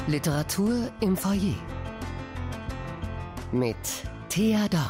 Literatur im Foyer mit Thea Dorn.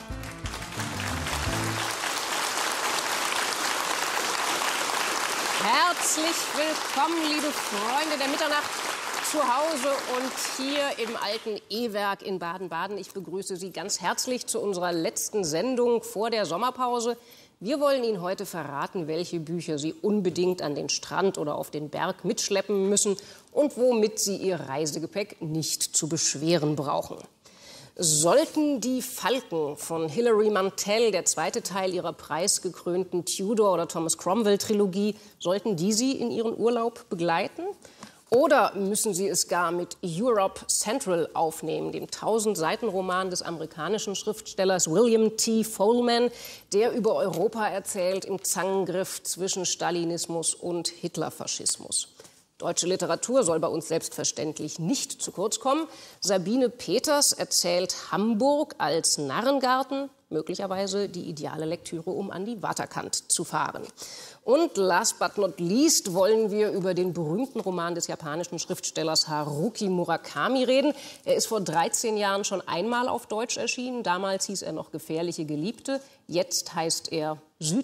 Herzlich willkommen, liebe Freunde der Mitternacht, zu Hause und hier im alten E-Werk in Baden-Baden. Ich begrüße Sie ganz herzlich zu unserer letzten Sendung vor der Sommerpause. Wir wollen Ihnen heute verraten, welche Bücher Sie unbedingt an den Strand oder auf den Berg mitschleppen müssen und womit Sie Ihr Reisegepäck nicht zu beschweren brauchen. Sollten die Falken von Hilary Mantel, der zweite Teil ihrer preisgekrönten Tudor- oder Thomas Cromwell-Trilogie, sollten die Sie in Ihren Urlaub begleiten? Oder müssen Sie es gar mit Europe Central aufnehmen, dem 1000-Seiten-Roman des amerikanischen Schriftstellers William T. Follman, der über Europa erzählt im Zangengriff zwischen Stalinismus und Hitlerfaschismus? Deutsche Literatur soll bei uns selbstverständlich nicht zu kurz kommen. Sabine Peters erzählt Hamburg als Narrengarten, möglicherweise die ideale Lektüre, um an die Waterkant zu fahren. Und last but not least wollen wir über den berühmten Roman des japanischen Schriftstellers Haruki Murakami reden. Er ist vor 13 Jahren schon einmal auf Deutsch erschienen. Damals hieß er noch Gefährliche Geliebte. Jetzt heißt er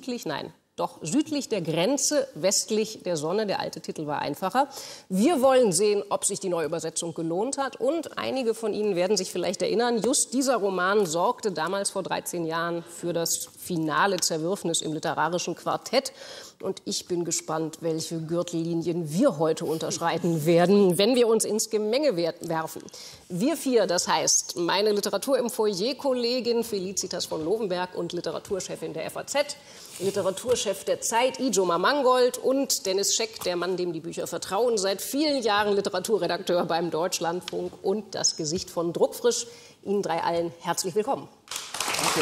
südlich der Grenze, westlich der Sonne. Der alte Titel war einfacher. Wir wollen sehen, ob sich die Neuübersetzung gelohnt hat. Und einige von Ihnen werden sich vielleicht erinnern, just dieser Roman sorgte damals vor 13 Jahren für das finale Zerwürfnis im literarischen Quartett. Und ich bin gespannt, welche Gürtellinien wir heute unterschreiten werden, wenn wir uns ins Gemenge werfen. Wir vier, das heißt meine Literatur im Foyer-Kollegin Felicitas von Lovenberg und Literaturchefin der FAZ, Literaturchef der Zeit Ijoma Mangold und Dennis Scheck, der Mann, dem die Bücher vertrauen, seit vielen Jahren Literaturredakteur beim Deutschlandfunk und das Gesicht von Druckfrisch. Ihnen drei allen herzlich willkommen. Danke.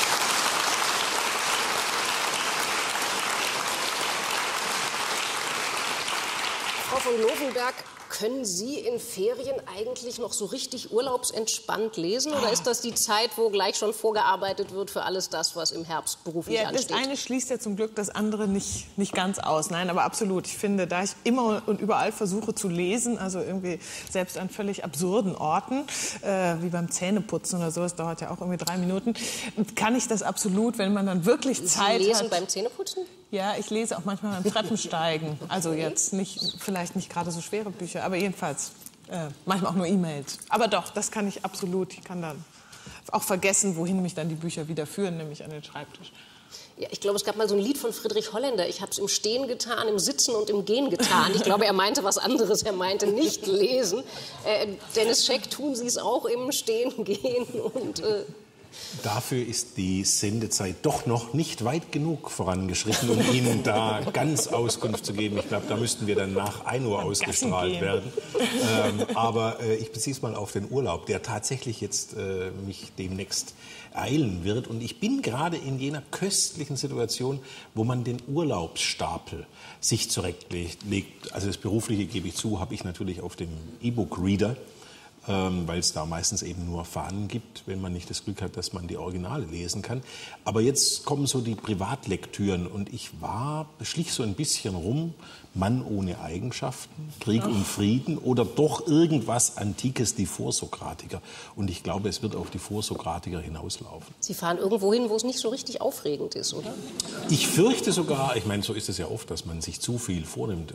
Frau von Lovenberg, können Sie in Ferien eigentlich noch so richtig urlaubsentspannt lesen? Oder ist das die Zeit, wo gleich schon vorgearbeitet wird für alles das, was im Herbst beruflich ansteht? Das eine schließt ja zum Glück das andere nicht ganz aus. Nein, aber absolut. Ich finde, da ich immer und überall versuche zu lesen, also irgendwie selbst an völlig absurden Orten, wie beim Zähneputzen oder so, es dauert ja auch irgendwie 3 Minuten, kann ich das absolut, wenn man dann wirklich Zeit hat. Sie lesen beim Zähneputzen? Ja, ich lese auch manchmal beim Treppensteigen. Also jetzt vielleicht nicht gerade so schwere Bücher, aber jedenfalls manchmal auch nur E-Mails. Aber doch, das kann ich absolut. Ich kann dann auch vergessen, wohin mich dann die Bücher wieder führen, nämlich an den Schreibtisch. Ja, ich glaube, es gab mal so ein Lied von Friedrich Holländer. Ich habe es im Stehen getan, im Sitzen und im Gehen getan. Ich glaube, er meinte was anderes. Er meinte nicht lesen. Dennis Scheck, tun Sie es auch im Stehen, Gehen und... Dafür ist die Sendezeit doch noch nicht weit genug vorangeschritten, um Ihnen da ganz Auskunft zu geben. Ich glaube, da müssten wir dann nach 1 Uhr ausgestrahlt werden. Aber ich beziehe es mal auf den Urlaub, der tatsächlich jetzt mich demnächst eilen wird. Und ich bin gerade in jener köstlichen Situation, wo man den Urlaubsstapel sich zurechtlegt. Also das Berufliche, gebe ich zu, habe ich natürlich auf dem E-Book-Reader, weil es da meistens eben nur Fahnen gibt, wenn man nicht das Glück hat, dass man die Originale lesen kann. Aber jetzt kommen so die Privatlektüren und ich schlich so ein bisschen rum, Mann ohne Eigenschaften, Krieg und Frieden oder doch irgendwas Antikes, die Vorsokratiker. Und ich glaube, es wird auf die Vorsokratiker hinauslaufen. Sie fahren irgendwo hin, wo es nicht so richtig aufregend ist, oder? Ich fürchte sogar, ich meine, so ist es ja oft, dass man sich zu viel vornimmt.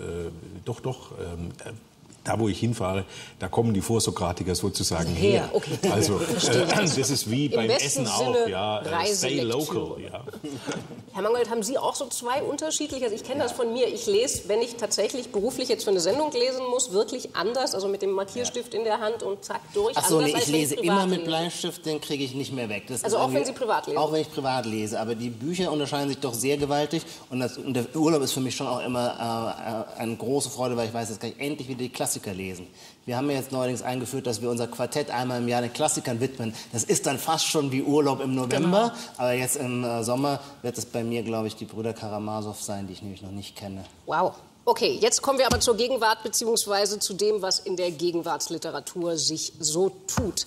Da, wo ich hinfahre, da kommen die Vorsokratiker sozusagen her. Okay. Also das ist wie beim Essen auch, ja, stay local. Ja. Herr Mangold, haben Sie auch so 2 unterschiedliche? Also ich kenne das von mir. Ich lese, wenn ich tatsächlich beruflich jetzt für eine Sendung lesen muss, wirklich anders, also mit dem Markierstift in der Hand und zack durch. Ach so, anders, nee, ich lese immer mit lese. Bleistift, den kriege ich nicht mehr weg. Das also auch wenn Sie privat lesen? Auch wenn ich privat lese. Aber die Bücher unterscheiden sich doch sehr gewaltig. Und der Urlaub ist für mich schon auch immer eine große Freude, weil ich weiß, jetzt kann ich endlich wieder die Klassiker lesen. Wir haben ja jetzt neuerdings eingeführt, dass wir unser Quartett einmal im Jahr den Klassikern widmen. Das ist dann fast schon wie Urlaub im November. Genau. Aber jetzt im Sommer wird es bei mir, glaube ich, die Brüder Karamasow sein, die ich nämlich noch nicht kenne. Wow. Okay, jetzt kommen wir aber zur Gegenwart bzw. zu dem, was in der Gegenwartsliteratur sich so tut.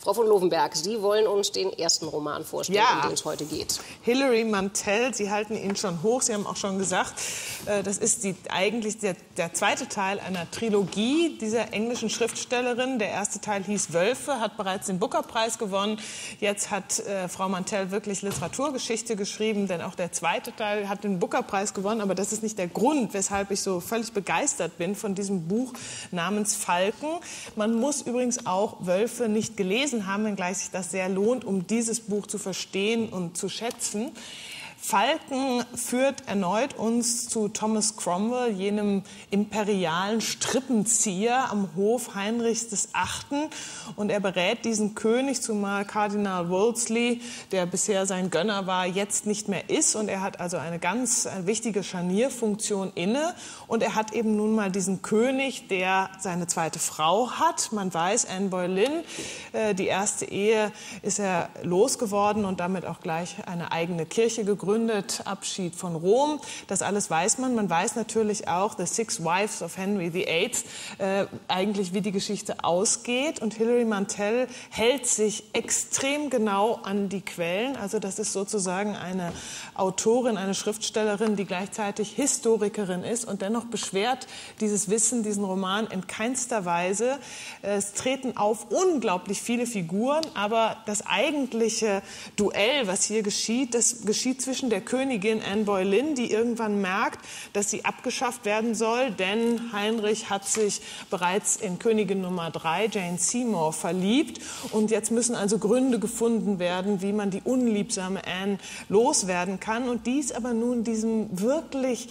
Frau von Lovenberg, Sie wollen uns den ersten Roman vorstellen, um den es heute geht. Hilary Mantel, Sie halten ihn schon hoch, Sie haben auch schon gesagt, das ist eigentlich der zweite Teil einer Trilogie dieser englischen Schriftstellerin. Der erste Teil hieß Wölfe, hat bereits den Booker-Preis gewonnen. Jetzt hat Frau Mantel wirklich Literaturgeschichte geschrieben, denn auch der zweite Teil hat den Booker-Preis gewonnen. Aber das ist nicht der Grund, weshalb ich so völlig begeistert bin von diesem Buch namens Falken. Man muss übrigens auch Wölfe nicht gelesen haben, wenngleich sich das sehr lohnt, um dieses Buch zu verstehen und zu schätzen. Falken führt erneut uns zu Thomas Cromwell, jenem imperialen Strippenzieher am Hof Heinrichs VIII. Und er berät diesen König, zumal Kardinal Wolsey, der bisher sein Gönner war, jetzt nicht mehr ist. Und er hat also eine ganz wichtige Scharnierfunktion inne. Und er hat eben nun mal diesen König, der seine zweite Frau hat. Man weiß, Anne Boleyn, die erste Ehe ist er losgeworden und damit auch gleich eine eigene Kirche gegründet. Abschied von Rom, das alles weiß man. Man weiß natürlich auch, The Six Wives of Henry VIII, eigentlich wie die Geschichte ausgeht. Und Hilary Mantel hält sich extrem genau an die Quellen. Also das ist sozusagen eine Autorin, eine Schriftstellerin, die gleichzeitig Historikerin ist und dennoch beschwert dieses Wissen, diesen Roman in keinster Weise. Es treten auf unglaublich viele Figuren, aber das eigentliche Duell, was hier geschieht, das geschieht zwischen der Königin Anne Boleyn, die irgendwann merkt, dass sie abgeschafft werden soll, denn Heinrich hat sich bereits in Königin Nummer 3, Jane Seymour, verliebt. Und jetzt müssen also Gründe gefunden werden, wie man die unliebsame Anne loswerden kann. Und dies aber nun diesem wirklich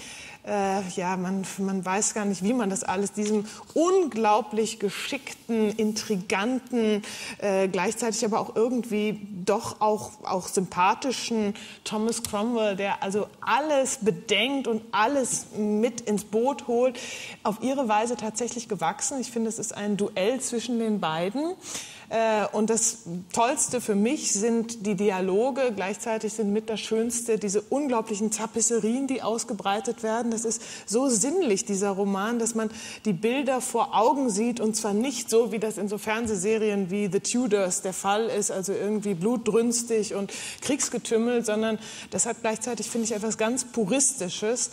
man weiß gar nicht, wie man das alles, diesem unglaublich geschickten, intriganten, gleichzeitig aber auch irgendwie doch auch sympathischen Thomas Cromwell, der also alles bedenkt und alles mit ins Boot holt, auf ihre Weise tatsächlich gewachsen. Ich finde, es ist ein Duell zwischen den beiden. Und das Tollste für mich sind die Dialoge, gleichzeitig sind mit das Schönste diese unglaublichen Tapisserien, die ausgebreitet werden. Das ist so sinnlich, dieser Roman, dass man die Bilder vor Augen sieht und zwar nicht so, wie das in so Fernsehserien wie The Tudors der Fall ist, also irgendwie blutdrünstig und Kriegsgetümmel, sondern das hat gleichzeitig, finde ich, etwas ganz Puristisches.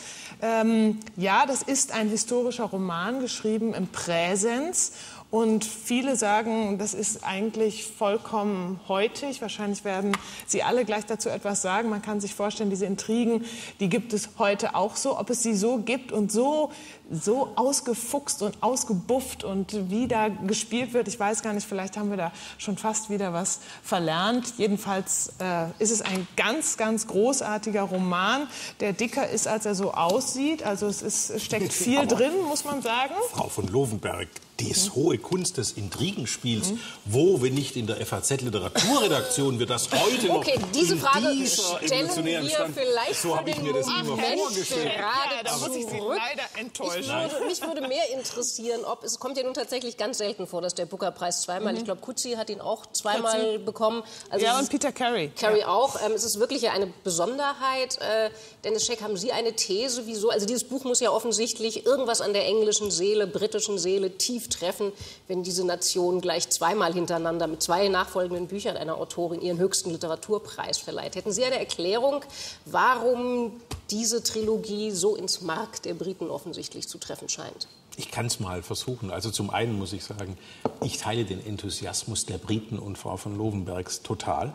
Das ist ein historischer Roman, geschrieben im Präsens. Und viele sagen, das ist eigentlich vollkommen heutig. Wahrscheinlich werden Sie alle gleich dazu etwas sagen. Man kann sich vorstellen, diese Intrigen, die gibt es heute auch so. Ob es sie so gibt und so ausgefuchst und ausgebufft und wie da gespielt wird, ich weiß gar nicht, vielleicht haben wir da schon fast wieder was verlernt. Jedenfalls ist es ein ganz, ganz großartiger Roman, der dicker ist, als er so aussieht. Also es steckt viel drin, muss man sagen. Frau von Lovenberg, die hohe Kunst des Intrigenspiels, wo, wenn nicht in der FAZ-Literaturredaktion, wird das heute noch diese Frage in dieser evolutionären Stand. Vielleicht so habe ich mir das immer vorgestellt. Da muss ich Sie leider enttäuschen. Mich würde mehr interessieren, es kommt ja nun tatsächlich ganz selten vor, dass der Booker-Preis zweimal, ich glaube, Coetzee hat ihn auch zweimal bekommen. Also ja, und Peter Carey. Carey auch. Es ist wirklich eine Besonderheit. Dennis Scheck, haben Sie eine These, wieso? Also dieses Buch muss ja offensichtlich irgendwas an der englischen Seele, britischen Seele tief treffen, wenn diese Nation gleich zweimal hintereinander mit zwei nachfolgenden Büchern einer Autorin ihren höchsten Literaturpreis verleiht. Hätten Sie eine Erklärung, warum diese Trilogie so ins Mark der Briten offensichtlich zu treffen scheint? Ich kann es mal versuchen. Also zum einen muss ich sagen, ich teile den Enthusiasmus der Briten und Frau von Lovenbergs total.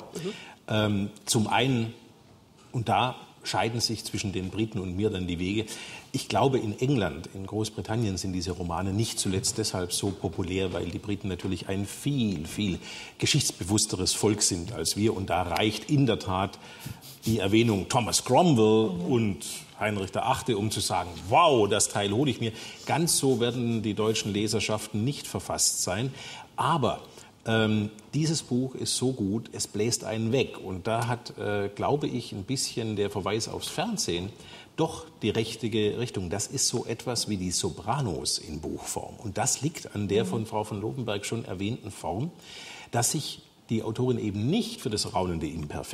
Zum einen, und da scheiden sich zwischen den Briten und mir dann die Wege. Ich glaube, in England, in Großbritannien sind diese Romane nicht zuletzt deshalb so populär, weil die Briten natürlich ein viel, viel geschichtsbewussteres Volk sind als wir. Und da reicht in der Tat die Erwähnung Thomas Cromwell und Heinrich VIII., um zu sagen, wow, das Teil hole ich mir. Ganz so werden die deutschen Leserschaften nicht verfasst sein. Aber dieses Buch ist so gut, es bläst einen weg. Und da hat, glaube ich, ein bisschen der Verweis aufs Fernsehen doch die richtige Richtung. Das ist so etwas wie die Sopranos in Buchform. Und das liegt an der von Frau von Lovenberg schon erwähnten Form, dass sich die Autorin eben nicht für das raunende Imperfekt,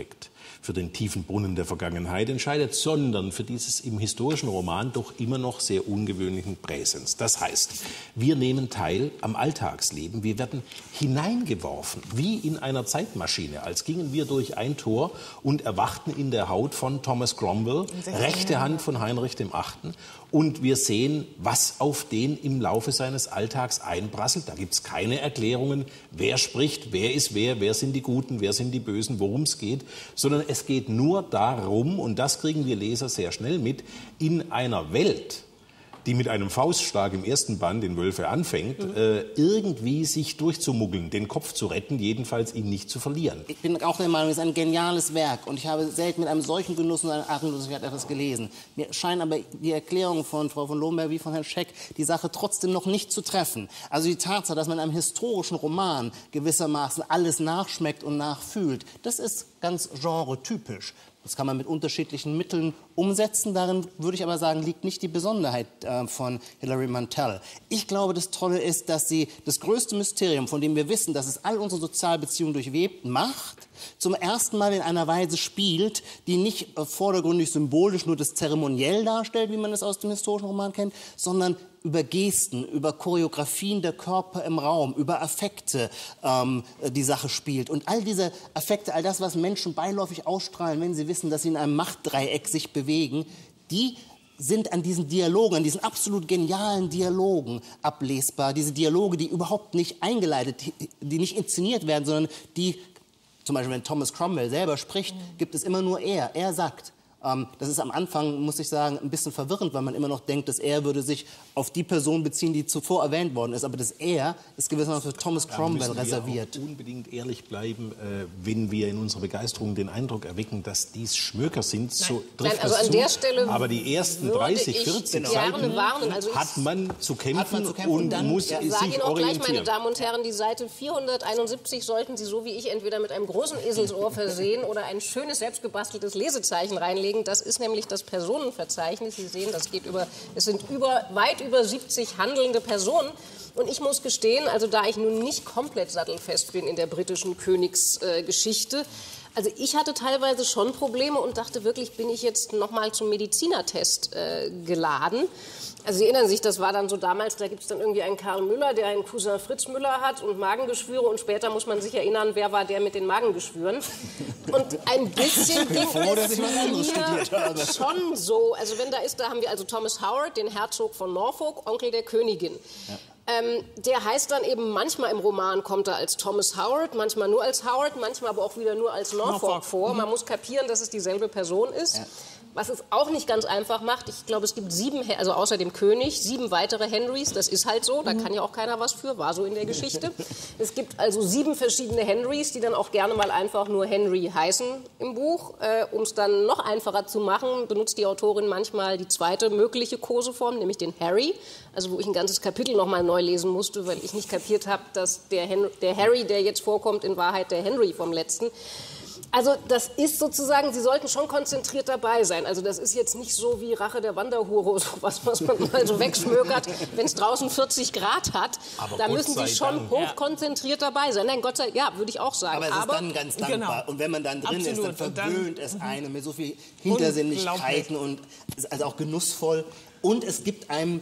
für den tiefen Brunnen der Vergangenheit entscheidet, sondern für dieses im historischen Roman doch immer noch sehr ungewöhnlichen Präsens. Das heißt, wir nehmen teil am Alltagsleben, wir werden hineingeworfen, wie in einer Zeitmaschine, als gingen wir durch ein Tor und erwachten in der Haut von Thomas Cromwell, rechte Hand von Heinrich VIII. Und wir sehen, was auf den im Laufe seines Alltags einprasselt. Da gibt es keine Erklärungen, wer spricht, wer ist wer sind die Guten, wer sind die Bösen, worum es geht, sondern es geht nur darum, und das kriegen wir Leser sehr schnell mit, in einer Welt, die mit einem Faustschlag im ersten Band, in Wölfe anfängt, irgendwie sich durchzumuggeln, den Kopf zu retten, jedenfalls ihn nicht zu verlieren. Ich bin auch der Meinung, es ist ein geniales Werk und ich habe selten mit einem solchen Genuss und einer Atemlosigkeit etwas gelesen. Mir scheinen aber die Erklärungen von Frau von Lohmberg wie von Herrn Scheck die Sache trotzdem noch nicht zu treffen. Also die Tatsache, dass man in einem historischen Roman gewissermaßen alles nachschmeckt und nachfühlt, das ist ganz genretypisch. Das kann man mit unterschiedlichen Mitteln umsetzen. Darin, würde ich aber sagen, liegt nicht die Besonderheit von Hilary Mantel. Ich glaube, das Tolle ist, dass sie das größte Mysterium, von dem wir wissen, dass es all unsere Sozialbeziehungen durchwebt, Macht, zum ersten Mal in einer Weise spielt, die nicht vordergründig symbolisch nur das Zeremoniell darstellt, wie man es aus dem historischen Roman kennt, sondern über Gesten, über Choreografien der Körper im Raum, über Affekte die Sache spielt. Und all diese Affekte, all das, was Menschen beiläufig ausstrahlen, wenn sie wissen, dass sie in einem Machtdreieck sich bewegen, die sind an diesen Dialogen, an diesen absolut genialen Dialogen ablesbar. Diese Dialoge, die überhaupt nicht eingeleitet, die nicht inszeniert werden, sondern die, zum Beispiel wenn Thomas Cromwell selber spricht, gibt es immer nur er. Er sagt. Das ist am Anfang, muss ich sagen, ein bisschen verwirrend, weil man immer noch denkt, dass er würde sich auf die Person beziehen, die zuvor erwähnt worden ist. Aber das er ist gewissermaßen für Thomas Cromwell reserviert. Wir auch unbedingt ehrlich bleiben, wenn wir in unserer Begeisterung den Eindruck erwecken, dass dies Schmöker sind. So trifft also das an der Stelle aber die ersten 30, 40 Seiten hat man zu kämpfen und dann, muss Ich sich sage Ihnen auch gleich, meine orientieren. Damen und Herren, die Seite 471 sollten Sie, so wie ich, entweder mit einem großen Eselsohr versehen oder ein schönes, selbstgebasteltes Lesezeichen reinlegen. Das ist nämlich das Personenverzeichnis. Sie sehen, es sind weit über 70 handelnde Personen. Und ich muss gestehen, also da ich nun nicht komplett sattelfest bin in der britischen Königsgeschichte, also ich hatte teilweise schon Probleme und dachte wirklich, bin ich jetzt noch mal zum Medizinertest geladen. Also Sie erinnern sich, das war dann so damals, da gibt es dann irgendwie einen Karl Müller, der einen Cousin Fritz Müller hat und Magengeschwüre und später muss man sich erinnern, wer war der mit den Magengeschwüren. Und ein bisschen ging es mir schon so. Also wenn da haben wir also Thomas Howard, den Herzog von Norfolk, Onkel der Königin. Ja. Der heißt dann eben, manchmal im Roman kommt er als Thomas Howard, manchmal nur als Howard, manchmal aber auch wieder nur als Norfolk vor. Man muss kapieren, dass es dieselbe Person ist. Ja. Was es auch nicht ganz einfach macht, ich glaube, es gibt 7, also außer dem König, 7 weitere Henrys. Das ist halt so, da kann ja auch keiner was für, war so in der Geschichte. Es gibt also 7 verschiedene Henrys, die dann auch gerne mal einfach nur Henry heißen im Buch. Um es dann noch einfacher zu machen, benutzt die Autorin manchmal die zweite mögliche Koseform, nämlich den Harry. Also wo ich ein ganzes Kapitel noch mal neu lesen musste, weil ich nicht kapiert habe, dass der Harry, der jetzt vorkommt, in Wahrheit der Henry vom letzten. Also das ist sozusagen, Sie sollten schon konzentriert dabei sein. Also das ist jetzt nicht so wie Rache der Wanderhure, sowas, was man mal so wegschmökert, wenn es draußen 40 Grad hat. Aber da müssen Sie schon hochkonzentriert dabei sein. Nein, Gott sei Dank, ja, würde ich auch sagen. Aber es ist dann ganz dankbar. Genau. Und wenn man dann drin ist, dann verwöhnt es einen mit so viel Hintersinnlichkeiten und ist also auch genussvoll. Und es gibt einem,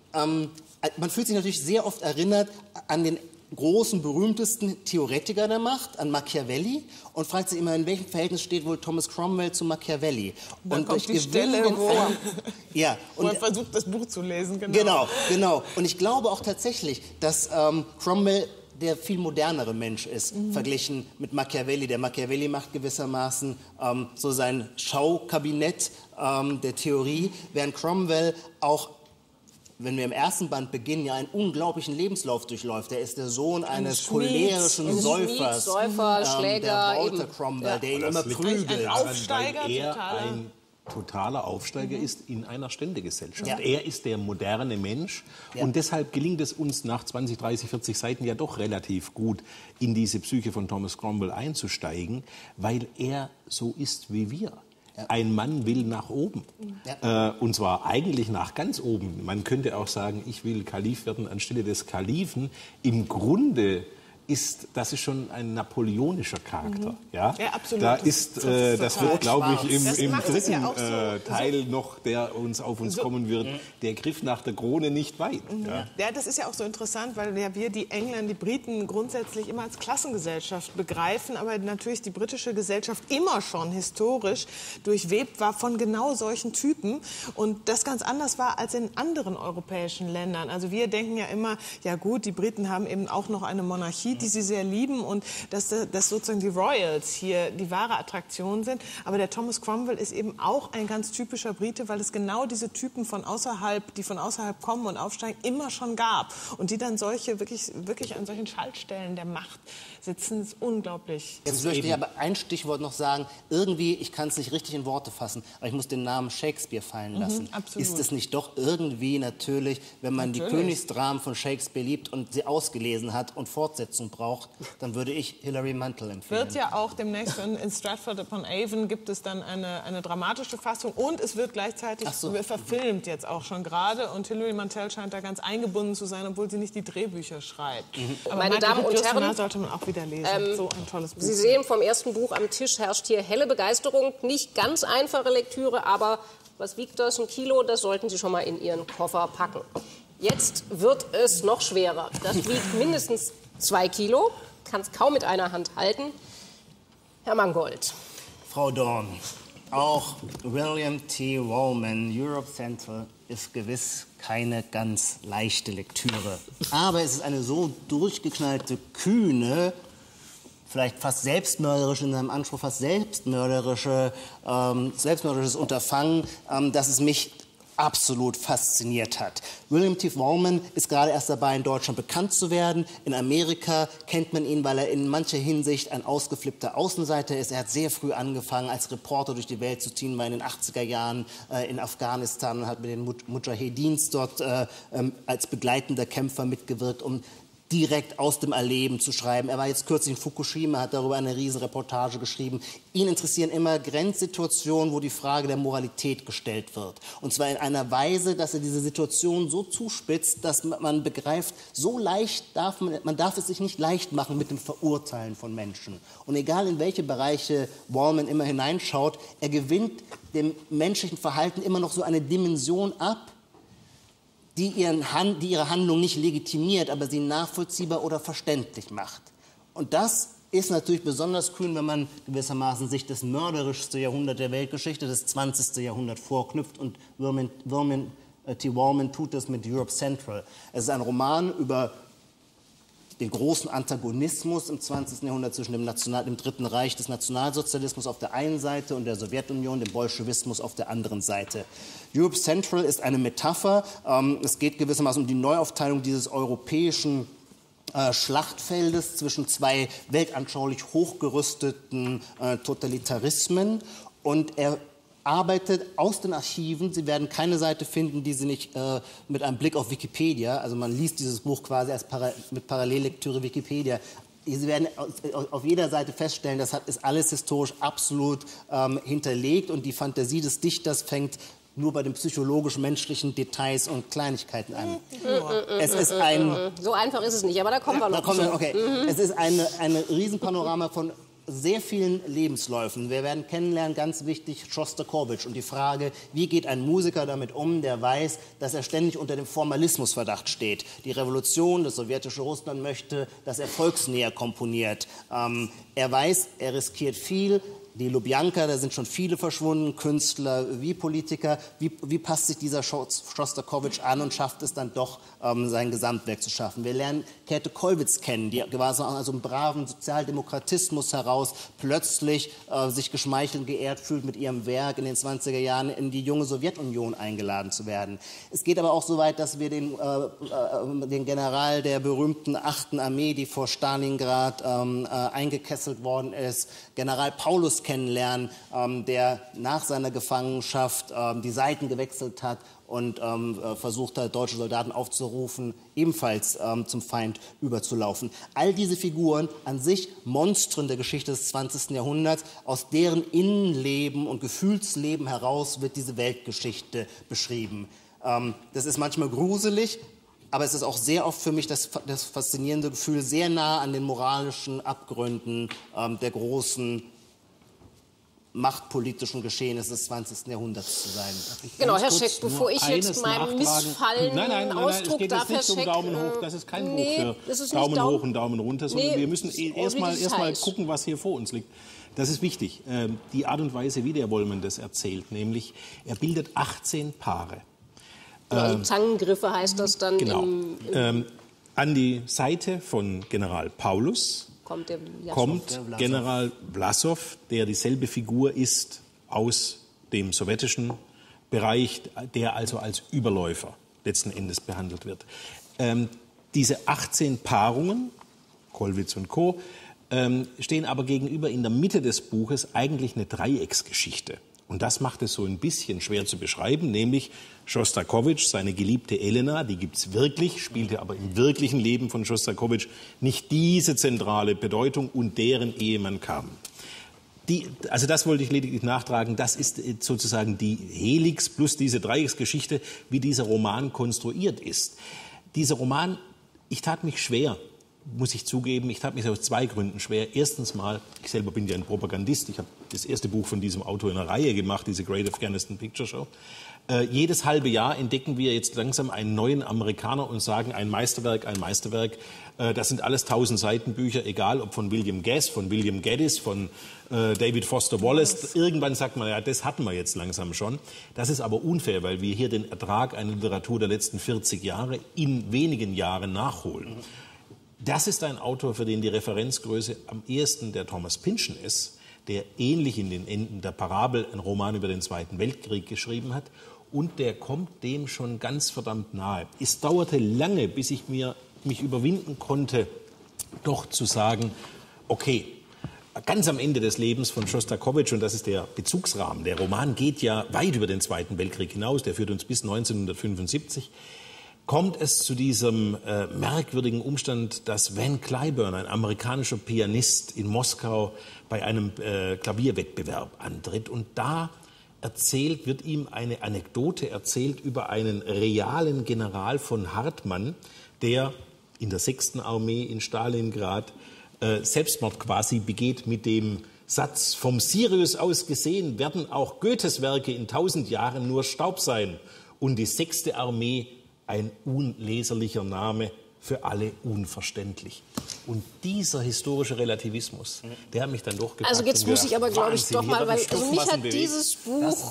man fühlt sich natürlich sehr oft erinnert an den großen, berühmtesten Theoretiker der Macht, an Machiavelli, und fragt sich immer, in welchem Verhältnis steht wohl Thomas Cromwell zu Machiavelli. Und kommt die Stelle, wo man versucht, das Buch zu lesen. Genau. Und ich glaube auch tatsächlich, dass Cromwell der viel modernere Mensch ist, verglichen mit Machiavelli. Der Machiavelli macht gewissermaßen so sein Schaukabinett der Theorie, während Cromwell auch, wenn wir im ersten Band beginnen, ja einen unglaublichen Lebenslauf durchläuft. Er ist der Sohn eines cholerischen Säufers, Schläger, der Walter Cromwell, der ihn immer prügelt. Ein Aufsteiger, weil er ein totaler Aufsteiger ist in einer Ständegesellschaft. Ja. Er ist der moderne Mensch und deshalb gelingt es uns nach 20, 30, 40 Seiten ja doch relativ gut, in diese Psyche von Thomas Cromwell einzusteigen, weil er so ist wie wir. Ein Mann will nach oben. Und zwar eigentlich nach ganz oben. Man könnte auch sagen, ich will Kalif werden anstelle des Kalifen. Im Grunde das ist schon ein napoleonischer Charakter. Ja? Ja, absolut. Das wird, glaube ich, im dritten ja so, Teil noch, der auf uns kommen wird, der Griff nach der Krone nicht weit. Ja, das ist ja auch so interessant, weil ja wir die Engländer, die Briten grundsätzlich immer als Klassengesellschaft begreifen, aber natürlich die britische Gesellschaft immer schon historisch durchwebt war von genau solchen Typen und das ganz anders war als in anderen europäischen Ländern. Also wir denken ja immer, ja gut, die Briten haben eben auch noch eine Monarchie, die sie sehr lieben und dass sozusagen die Royals hier die wahre Attraktion sind. Aber der Thomas Cromwell ist eben auch ein ganz typischer Brite, weil es genau diese Typen die von außerhalb kommen und aufsteigen, immer schon gab. Und die dann wirklich an solchen Schaltstellen der Macht sitzen, ist unglaublich. Jetzt möchte ich aber ein Stichwort noch sagen. Irgendwie, ich kann es nicht richtig in Worte fassen, aber ich muss den Namen Shakespeare fallen lassen. Ist es nicht doch irgendwie natürlich, wenn man die Königsdramen von Shakespeare liebt und sie ausgelesen hat und Fortsetzung braucht, dann würde ich Hilary Mantel empfehlen. Wird ja auch demnächst in Stratford-upon-Avon gibt es dann eine dramatische Fassung und es wird gleichzeitig verfilmt jetzt auch schon gerade und Hilary Mantel scheint da ganz eingebunden zu sein, obwohl sie nicht die Drehbücher schreibt. Aber Meine Damen und Herren, sollte man auch wieder lesen. So ein tolles Buch. Sie sehen, vom ersten Buch am Tisch herrscht hier helle Begeisterung. Nicht ganz einfache Lektüre, aber was wiegt das? 1 Kilo, das sollten Sie schon mal in Ihren Koffer packen. Jetzt wird es noch schwerer. Das wiegt mindestens 2 Kilo, kann es kaum mit einer Hand halten. Herr Mangold. Frau Dorn, auch William T. Wellman, Europe Central, ist gewiss keine ganz leichte Lektüre. Aber es ist eine so durchgeknallte, kühne, vielleicht fast selbstmörderisch in seinem Anspruch, fast selbstmörderisches Unterfangen, dass es mich absolut fasziniert hat. William T. Wellman ist gerade erst dabei, in Deutschland bekannt zu werden. In Amerika kennt man ihn, weil er in mancher Hinsicht ein ausgeflippter Außenseiter ist. Er hat sehr früh angefangen, als Reporter durch die Welt zu ziehen, war in den 80er Jahren in Afghanistan und hat mit den Mujahedins dort als begleitender Kämpfer mitgewirkt, um direkt aus dem Erleben zu schreiben. Er war jetzt kürzlich in Fukushima, hat darüber eine riesen Reportage geschrieben. Ihn interessieren immer Grenzsituationen, wo die Frage der Moralität gestellt wird. Und zwar in einer Weise, dass er diese Situation so zuspitzt, dass man begreift, so leicht man darf es sich nicht leicht machen mit dem Verurteilen von Menschen. Und egal in welche Bereiche Wellman immer hineinschaut, er gewinnt dem menschlichen Verhalten immer noch so eine Dimension ab, die ihre Handlung nicht legitimiert, aber sie nachvollziehbar oder verständlich macht. Und das ist natürlich besonders kühn, wenn man gewissermaßen sich das mörderischste Jahrhundert der Weltgeschichte, das 20. Jahrhundert, vorknüpft. Und William T. Wellman tut das mit Europe Central. Es ist ein Roman über den großen Antagonismus im 20. Jahrhundert zwischen dem Dritten Reich des Nationalsozialismus auf der einen Seite und der Sowjetunion, dem Bolschewismus auf der anderen Seite. Europe Central ist eine Metapher. Es geht gewissermaßen um die Neuaufteilung dieses europäischen Schlachtfeldes zwischen zwei weltanschaulich hochgerüsteten Totalitarismen. Und er arbeitet aus den Archiven. Sie werden keine Seite finden, die Sie nicht mit einem Blick auf Wikipedia, also man liest dieses Buch quasi als mit Parallellektüre Wikipedia, Sie werden auf jeder Seite feststellen, das ist alles historisch absolut hinterlegt und die Fantasie des Dichters fängt nur bei den psychologisch-menschlichen Details und Kleinigkeiten an. Es ist so einfach ist es nicht, aber da kommen wir noch zu. Okay. Es ist eine Riesenpanorama von sehr vielen Lebensläufen. Wir werden kennenlernen, ganz wichtig, Schostakowitsch und die Frage, wie geht ein Musiker damit um, der weiß, dass er ständig unter dem Formalismusverdacht steht. Die Revolution, das sowjetische Russland möchte, dass er volksnäher komponiert. Er weiß, er riskiert viel. Die Lubjanka, da sind schon viele verschwunden, Künstler wie Politiker. Wie passt sich dieser Schostakowitsch an und schafft es dann doch, sein Gesamtwerk zu schaffen? Wir lernen Käthe Kollwitz kennen, die quasi aus einem braven Sozialdemokratismus heraus plötzlich sich geschmeichelt und geehrt fühlt, mit ihrem Werk in den 20er Jahren in die junge Sowjetunion eingeladen zu werden. Es geht aber auch so weit, dass wir den General der berühmten 8. Armee, die vor Stalingrad eingekesselt worden ist, General Paulus kennenlernen, der nach seiner Gefangenschaft die Seiten gewechselt hat und versucht hat, deutsche Soldaten aufzurufen, ebenfalls zum Feind überzulaufen. All diese Figuren, an sich Monstren der Geschichte des 20. Jahrhunderts, aus deren Innenleben und Gefühlsleben heraus wird diese Weltgeschichte beschrieben. Das ist manchmal gruselig, Aber es ist auch sehr oft für mich das faszinierende Gefühl, sehr nah an den moralischen Abgründen der großen machtpolitischen Geschehnisse des 20. Jahrhunderts zu sein. Genau, Herr Scheck, bevor ich jetzt meinem missfallenen Ausdruck es geht jetzt nicht um Daumen hoch, das ist kein Buch für Daumen hoch und Daumen runter, sondern wir müssen erstmal gucken, was hier vor uns liegt. Das ist wichtig, die Art und Weise, wie der Wollmann das erzählt, nämlich er bildet 18 Paare. Zangengriffe heißt das dann. Genau. An die Seite von General Paulus kommt General Vlasov, der dieselbe Figur ist aus dem sowjetischen Bereich, der also als Überläufer letzten Endes behandelt wird. Diese 18 Paarungen, Kollwitz und Co., stehen aber gegenüber in der Mitte des Buches eigentlich eine Dreiecksgeschichte. Und das macht es so ein bisschen schwer zu beschreiben, nämlich Schostakowitsch, seine geliebte Elena, die gibt's wirklich, spielte aber im wirklichen Leben von Schostakowitsch nicht diese zentrale Bedeutung und deren Ehemann kam. Also das wollte ich lediglich nachtragen, das ist sozusagen die Helix plus diese Dreiecksgeschichte, wie dieser Roman konstruiert ist. Dieser Roman, ich tat mich schwer, muss ich zugeben, ich tat mich aus 2 Gründen schwer. Erstens mal, ich selber bin ja ein Propagandist, ich habe das erste Buch von diesem Autor in einer Reihe gemacht, diese Great Afghanistan Picture Show. Jedes halbe Jahr entdecken wir jetzt langsam einen neuen Amerikaner und sagen, ein Meisterwerk, ein Meisterwerk. Das sind alles 1000 Seiten Bücher, egal ob von William Guess, von William Gaddis, von David Foster Wallace. Irgendwann sagt man, ja, das hatten wir jetzt langsam schon. Das ist aber unfair, weil wir hier den Ertrag einer Literatur der letzten 40 Jahre in wenigen Jahren nachholen. Das ist ein Autor, für den die Referenzgröße am ehesten der Thomas Pynchon ist, der ähnlich in den Enden der Parabel einen Roman über den Zweiten Weltkrieg geschrieben hat. Und der kommt dem schon ganz verdammt nahe. Es dauerte lange, bis ich mich überwinden konnte, doch zu sagen, okay, ganz am Ende des Lebens von Schostakowitsch, und das ist der Bezugsrahmen, der Roman geht ja weit über den Zweiten Weltkrieg hinaus, der führt uns bis 1975, kommt es zu diesem merkwürdigen Umstand, dass Van Cliburn, ein amerikanischer Pianist in Moskau, bei einem Klavierwettbewerb antritt. Und da wird ihm eine Anekdote erzählt über einen realen General von Hartmann, der in der 6. Armee in Stalingrad Selbstmord quasi begeht mit dem Satz: Vom Sirius aus gesehen werden auch Goethes Werke in 1000 Jahren nur Staub sein und die 6. Armee ein unleserlicher Name, für alle unverständlich. Und dieser historische Relativismus, der hat mich dann doch gepackt. Also jetzt muss ich aber, glaube ich, doch mal, weil also mich hat dieses Buch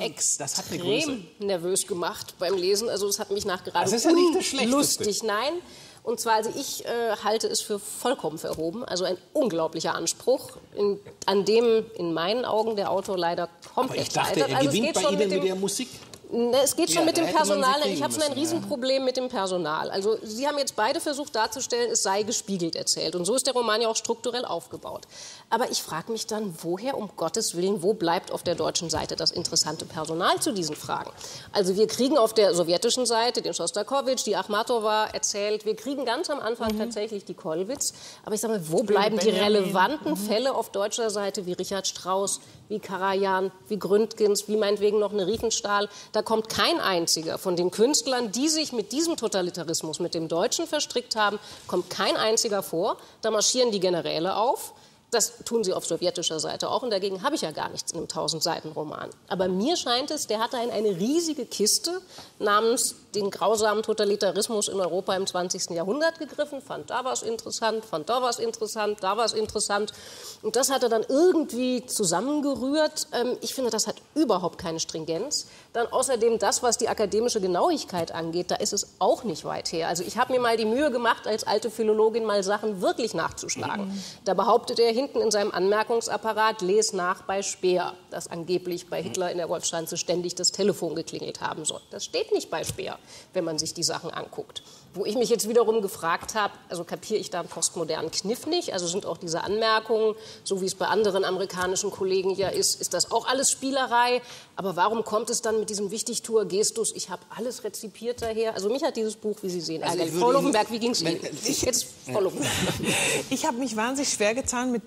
extrem nervös gemacht beim Lesen. Also es hat mich nachgerade lustig. Nein. Und zwar, also ich halte es für vollkommen verhoben, also ein unglaublicher Anspruch, an dem in meinen Augen der Autor leider komplett scheitert. Ich dachte, er gewinnt bei Ihnen mit der Musik. Es geht schon mit dem Personal. Ich habe schon ein Riesenproblem mit dem Personal. Also Sie haben jetzt beide versucht darzustellen, es sei gespiegelt erzählt. Und so ist der Roman ja auch strukturell aufgebaut. Aber ich frage mich dann, woher um Gottes Willen, wo bleibt auf der deutschen Seite das interessante Personal zu diesen Fragen? Also wir kriegen auf der sowjetischen Seite den Schostakowitsch, die Achmatowa erzählt. Wir kriegen ganz am Anfang tatsächlich die Kollwitz. Aber ich sage mal, wo bleiben die relevanten Fälle auf deutscher Seite wie Richard Strauss, wie Karajan, wie Gründgens, wie meinetwegen noch eine Riefenstahl? Da kommt kein einziger von den Künstlern, die sich mit diesem Totalitarismus, mit dem Deutschen verstrickt haben, kommt kein einziger vor. Da marschieren die Generäle auf. Das tun sie auf sowjetischer Seite auch. Und dagegen habe ich ja gar nichts in einem 1000-Seiten-Roman. Aber mir scheint es, der hat da in eine riesige Kiste namens den grausamen Totalitarismus in Europa im 20. Jahrhundert gegriffen, fand da was interessant, fand da was interessant, da was interessant. Und das hat er dann irgendwie zusammengerührt. Ich finde, das hat überhaupt keine Stringenz. Dann außerdem das, was die akademische Genauigkeit angeht, da ist es auch nicht weit her. Also ich habe mir mal die Mühe gemacht, als alte Philologin mal Sachen wirklich nachzuschlagen. Da behauptet er hinten in seinem Anmerkungsapparat, les nach bei Speer, dass angeblich bei Hitler in der Wolfschanze ständig das Telefon geklingelt haben soll. Das steht nicht bei Speer, wenn man sich die Sachen anguckt. Wo ich mich jetzt wiederum gefragt habe, also kapiere ich da einen postmodernen Kniff nicht? Also sind auch diese Anmerkungen, so wie es bei anderen amerikanischen Kollegen ja ist das auch alles Spielerei? Aber warum kommt es dann mit diesem Wichtigtuer-Gestus, ich habe alles rezipiert daher? Also mich hat dieses Buch, wie Sie sehen, Frau Loffenberg, wie ging es Ihnen? Jetzt Frau Loffenberg. Ich habe mich wahnsinnig schwer getan mit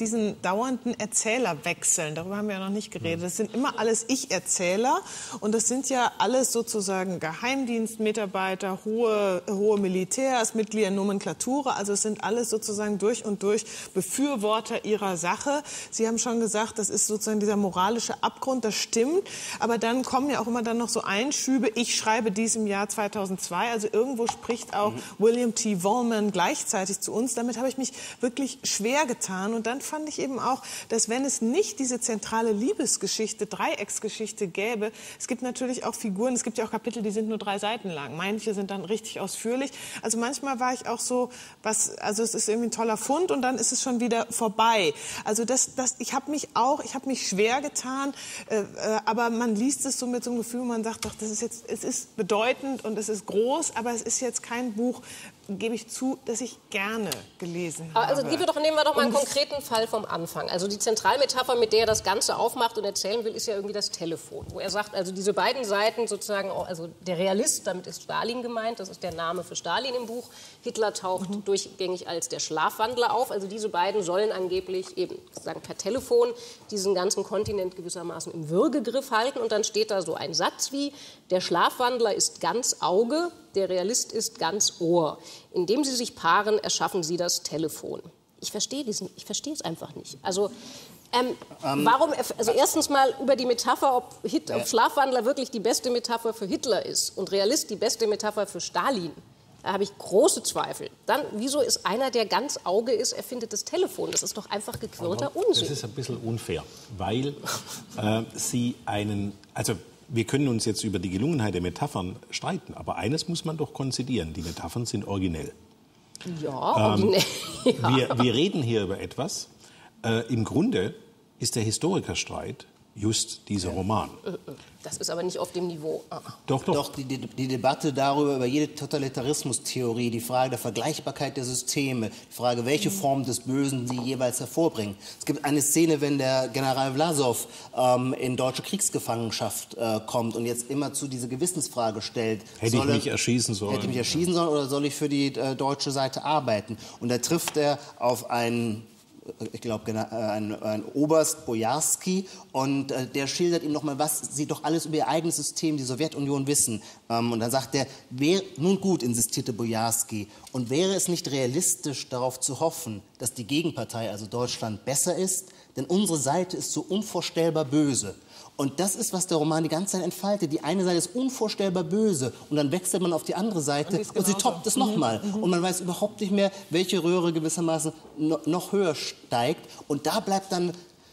diesen dauernden Erzählerwechseln. Darüber haben wir ja noch nicht geredet. Das sind immer alles Ich-Erzähler und das sind ja alles sozusagen Geheimdienstmitarbeiter, hohe Militärs, Mitglieder der Nomenklatura. Also es sind alles sozusagen durch und durch Befürworter ihrer Sache. Sie haben schon gesagt, das ist sozusagen dieser moralische Abgrund, das stimmt. Aber dann kommen ja auch immer dann noch so Einschübe. Ich schreibe dies im Jahr 2002. Also irgendwo spricht auch William T. Wollman gleichzeitig zu uns. Damit habe ich mich wirklich schwer getan. Und dann fand ich eben auch, dass wenn es nicht diese zentrale Liebesgeschichte, Dreiecksgeschichte gäbe, es gibt natürlich auch Figuren, es gibt ja auch Kapitel, die sind nur 3 Seiten lang. Manche sind dann richtig ausführlich. Also manchmal war ich auch so, also es ist irgendwie ein toller Fund und dann ist es schon wieder vorbei. Also ich habe mich schwer getan, aber man liest es so mit so einem Gefühl, man sagt doch, es ist bedeutend und es ist groß, aber es ist jetzt kein Buch, gebe ich zu, das ich gerne gelesen habe. Also nehmen wir doch mal einen konkreten Fall vom Anfang. Also die Zentralmetapher, mit der er das Ganze aufmacht und erzählen will, ist ja irgendwie das Telefon. Wo er sagt, also diese beiden Seiten sozusagen, also der Realist, damit ist Stalin gemeint, das ist der Name für Stalin im Buch. Hitler taucht durchgängig als der Schlafwandler auf. Also diese beiden sollen angeblich eben sozusagen per Telefon diesen ganzen Kontinent gewissermaßen im Würgegriff halten. Und dann steht da so ein Satz wie, der Schlafwandler ist ganz Auge, der Realist ist ganz Ohr. Indem sie sich paaren, erschaffen sie das Telefon. Ich verstehe es einfach nicht. Also warum, also erstens mal über die Metapher, ob Schlafwandler wirklich die beste Metapher für Hitler ist und Realist die beste Metapher für Stalin. Da habe ich große Zweifel. Dann, wieso ist einer, der ganz Auge ist, erfindet das Telefon? Das ist doch einfach gequirlter Unsinn. Das ist ein bisschen unfair, weil wir können uns jetzt über die Gelungenheit der Metaphern streiten, aber eines muss man doch konzidieren, die Metaphern sind originell. Ja, originell. Ja. Wir reden hier über etwas, im Grunde ist der Historikerstreit just dieser Roman. Das ist aber nicht auf dem Niveau. Doch, die Debatte darüber, über jede Totalitarismustheorie, die Frage der Vergleichbarkeit der Systeme, die Frage, welche Form des Bösen sie jeweils hervorbringen. Es gibt eine Szene, wenn der General Vlasov in deutsche Kriegsgefangenschaft kommt und jetzt immer zu diese Gewissensfrage stellt. Hätte ich mich erschießen sollen? Hätte ich mich erschießen sollen oder soll ich für die deutsche Seite arbeiten? Und da trifft er auf einen, ich glaube, ein Oberst Bojarski und der schildert ihm nochmal, was sie doch alles über ihr eigenes System, die Sowjetunion, wissen. Und dann sagt er, nun gut, insistierte Bojarski, und wäre es nicht realistisch, darauf zu hoffen, dass die Gegenpartei, also Deutschland, besser ist? Denn unsere Seite ist so unvorstellbar böse. Und das ist, was der Roman die ganze Zeit entfaltet. Die eine Seite ist unvorstellbar böse und dann wechselt man auf die andere Seite und sie toppt es nochmal. Und man weiß überhaupt nicht mehr, welche Röhre gewissermaßen noch höher steigt. Und da bleibt dann,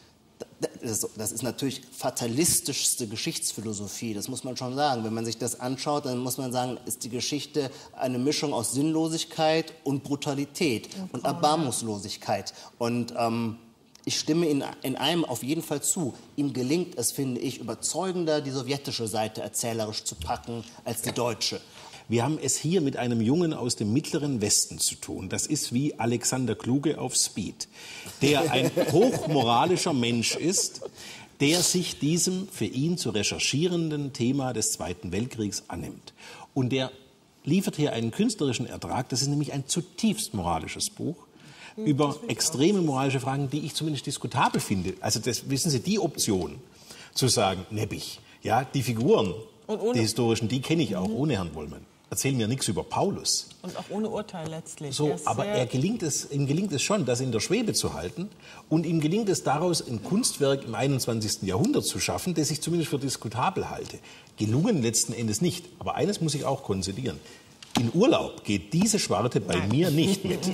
das ist natürlich fatalistischste Geschichtsphilosophie, das muss man schon sagen. Wenn man sich das anschaut, dann muss man sagen, ist die Geschichte eine Mischung aus Sinnlosigkeit und Brutalität und Erbarmungslosigkeit. Und ich stimme in einem auf jeden Fall zu. Ihm gelingt es, finde ich, überzeugender, die sowjetische Seite erzählerisch zu packen als die deutsche. Wir haben es hier mit einem Jungen aus dem mittleren Westen zu tun. Das ist wie Alexander Kluge auf Speed, der ein hochmoralischer Mensch ist, der sich diesem für ihn zu recherchierenden Thema des Zweiten Weltkriegs annimmt. Und der liefert hier einen künstlerischen Ertrag. Das ist nämlich ein zutiefst moralisches Buch über extreme moralische Fragen, die ich zumindest diskutabel finde. Also das, wissen Sie, die Option zu sagen, Nebbich, ja, die Figuren, die historischen, die kenne ich auch, ohne Herrn Wollman. Erzählen mir nichts über Paulus. Und auch ohne Urteil letztlich. So, aber ihm gelingt es schon, das in der Schwebe zu halten. Und ihm gelingt es daraus, ein Kunstwerk im 21. Jahrhundert zu schaffen, das ich zumindest für diskutabel halte. Gelungen letzten Endes nicht. Aber eines muss ich auch konzidieren. In Urlaub geht diese Schwarte bei mir nicht mit.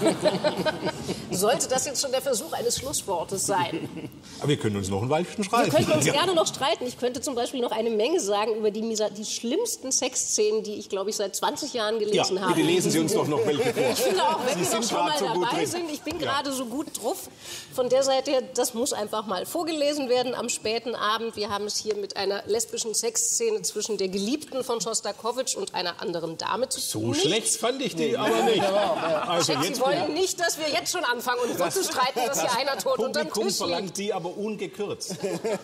Sollte das jetzt schon der Versuch eines Schlusswortes sein? Aber wir können uns noch ein Weilchen streiten. Wir könnten uns gerne noch streiten. Ich könnte zum Beispiel noch eine Menge sagen über die schlimmsten Sexszenen, die ich, glaube ich, seit 20 Jahren gelesen habe. Bitte lesen Sie uns doch noch welche vor. Ich finde auch, wenn wir noch schon mal dabei sind, ich bin gerade so gut drauf. Von der Seite her, das muss einfach mal vorgelesen werden am späten Abend. Wir haben es hier mit einer lesbischen Sexszene zwischen der Geliebten von Schostakowitsch und einer anderen Dame So nicht. schlecht fand ich die aber nicht. Also Sie wollen nicht, dass wir jetzt schon anfangen, uns so zu streiten, dass hier einer tot unterm Publikum Tisch verlangt liegt. die aber ungekürzt.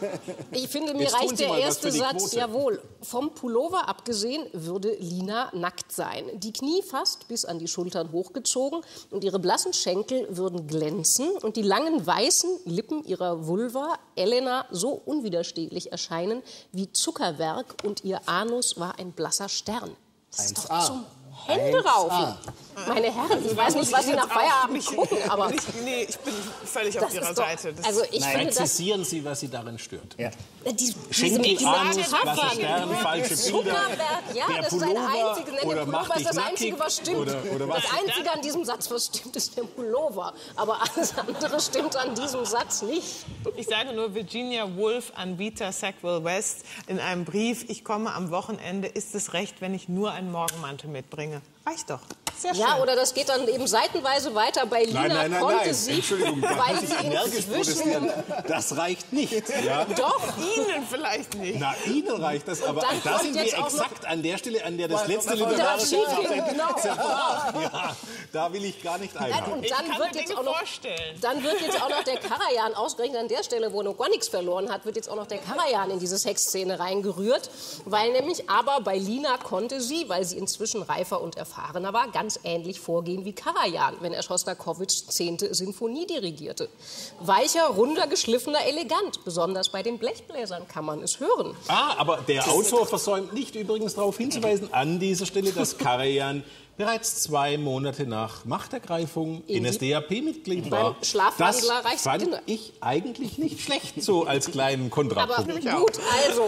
Ich finde, mir Jetzt tun reicht Sie der mal was erste für die Satz. Quote. Jawohl, vom Pullover abgesehen würde Lina nackt sein. Die Knie fast bis an die Schultern hochgezogen und ihre blassen Schenkel würden glänzen und die langen weißen Lippen ihrer Vulva Elena so unwiderstehlich erscheinen wie Zuckerwerk und ihr Anus war ein blasser Stern. Das ist doch 1A. zum Händeraufen. Meine Herren, ich weiß nicht, was Sie nach Feierabend gucken, aber Nee, ich bin völlig auf das Ihrer ist doch, Seite. Das also ich finde das... Präzisieren Sie, was Sie darin stört. Ja. Schenkel, Anus, Metaphern. blasse Sterne, falsche Bilder. Zuckerberg, ja, Der das ist ein Pullover einziges. Der oder Pullover mach ist das dich Einzige, nackig was stimmt. oder was? Das Einzige an diesem Satz, was stimmt, ist der Pullover. Aber alles andere stimmt an diesem Satz nicht. Ich sage nur Virginia Woolf an Vita Sackville West in einem Brief, ich komme am Wochenende, ist es recht, wenn ich nur einen Morgenmantel mitbringe? Reicht doch. Sehr schön. Ja, oder das geht dann eben seitenweise weiter. Bei Lina konnte sie, Entschuldigung, da weil muss ich sie energisch inzwischen... protestieren. Das reicht nicht. Ja? Doch, Ihnen vielleicht nicht. Na, Ihnen reicht das, aber dann da kommt sind wir jetzt auch exakt an der Stelle, an der das letzte da literarische schief Fragment genau. zerbrach. Ja, da will ich gar nicht einhaken. Und Ich dann kann wird mir jetzt Dinge auch noch, vorstellen. dann wird jetzt auch noch der Karajan, ausgerechnet an der Stelle, wo er noch gar nichts verloren hat, wird jetzt auch noch der Karajan in diese Sexszene reingerührt. Weil nämlich aber bei Lina konnte sie, weil sie inzwischen reifer und erfahrener war, ganz ähnlich vorgehen wie Karajan, wenn er Schostakowitschs 10. Sinfonie dirigierte. Weicher, runder, geschliffener, elegant. Besonders bei den Blechbläsern kann man es hören. Aber der Autor versäumt nicht übrigens darauf hinzuweisen, an dieser Stelle, dass Karajan bereits 2 Monate nach Machtergreifung NSDAP-Mitglied war. Beim Schlafwandler Das reicht's fand Kinder. ich eigentlich nicht schlecht, so als kleinen Kontrapunkt. Aber gut, also,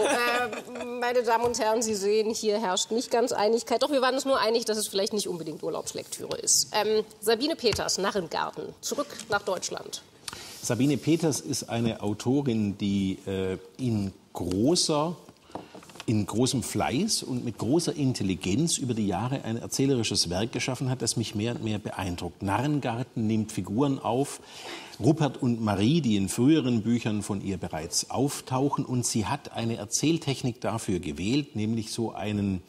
meine Damen und Herren, Sie sehen, hier herrscht nicht ganz Einigkeit. Doch, wir waren uns nur einig, dass es vielleicht nicht unbedingt Urlaubslektüre ist. Sabine Peters, Narrengarten, zurück nach Deutschland. Sabine Peters ist eine Autorin, die in großem Fleiß und mit großer Intelligenz über die Jahre ein erzählerisches Werk geschaffen hat, das mich mehr und mehr beeindruckt. Narrengarten nimmt Figuren auf, Rupert und Marie, die in früheren Büchern von ihr bereits auftauchen. Und sie hat eine Erzähltechnik dafür gewählt, nämlich so einen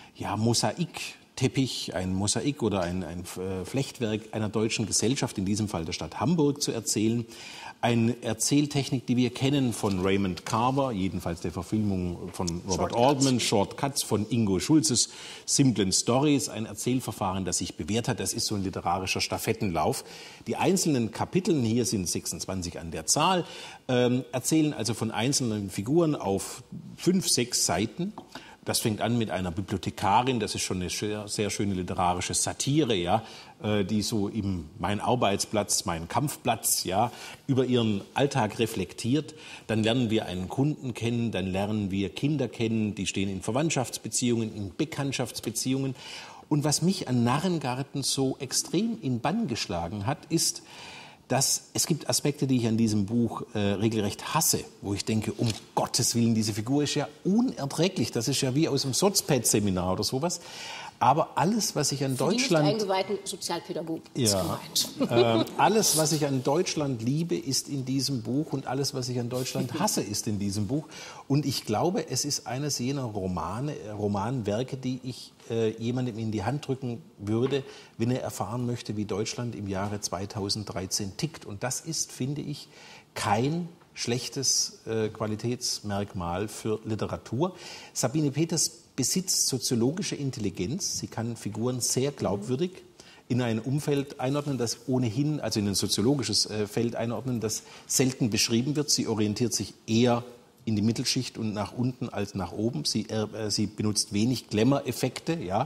Mosaikteppich, ein Mosaik oder ein Flechtwerk einer deutschen Gesellschaft, in diesem Fall der Stadt Hamburg, zu erzählen. Eine Erzähltechnik, die wir kennen von Raymond Carver, jedenfalls der Verfilmung von Robert Altman, Shortcuts von Ingo Schulzes Simplen Stories, ein Erzählverfahren, das sich bewährt hat. Das ist so ein literarischer Stafettenlauf. Die einzelnen Kapitel, hier sind 26 an der Zahl, erzählen also von einzelnen Figuren auf 5, 6 Seiten. Das fängt an mit einer Bibliothekarin, das ist schon eine sehr schöne literarische Satire, ja, die so mein Arbeitsplatz, mein Kampfplatz, ja, über ihren Alltag reflektiert. Dann lernen wir einen Kunden kennen, dann lernen wir Kinder kennen, die stehen in Verwandtschaftsbeziehungen, in Bekanntschaftsbeziehungen. Und was mich an Narrengarten so extrem in Bann geschlagen hat, ist, dass es gibt Aspekte, die ich an diesem Buch regelrecht hasse, wo ich denke, um Gottes Willen, diese Figur ist ja unerträglich. Das ist ja wie aus dem Sozped-Seminar oder sowas. Aber alles, was ich an Deutschland... Die nicht eingeweihten Sozialpädagogen ist gemeint. Alles, was ich an Deutschland liebe, ist in diesem Buch. Und alles, was ich an Deutschland hasse, ist in diesem Buch. Und ich glaube, es ist eines jener Romanwerke, die ich jemandem in die Hand drücken würde, wenn er erfahren möchte, wie Deutschland im Jahre 2013 tickt. Und das ist, finde ich, kein schlechtes Qualitätsmerkmal für Literatur. Sabine Peters besitzt soziologische Intelligenz. Sie kann Figuren sehr glaubwürdig in ein Umfeld einordnen, das ohnehin, also in ein soziologisches Feld einordnen, das selten beschrieben wird. Sie orientiert sich eher in die Mittelschicht und nach unten als nach oben. Sie benutzt wenig Glamour-Effekte. Ja.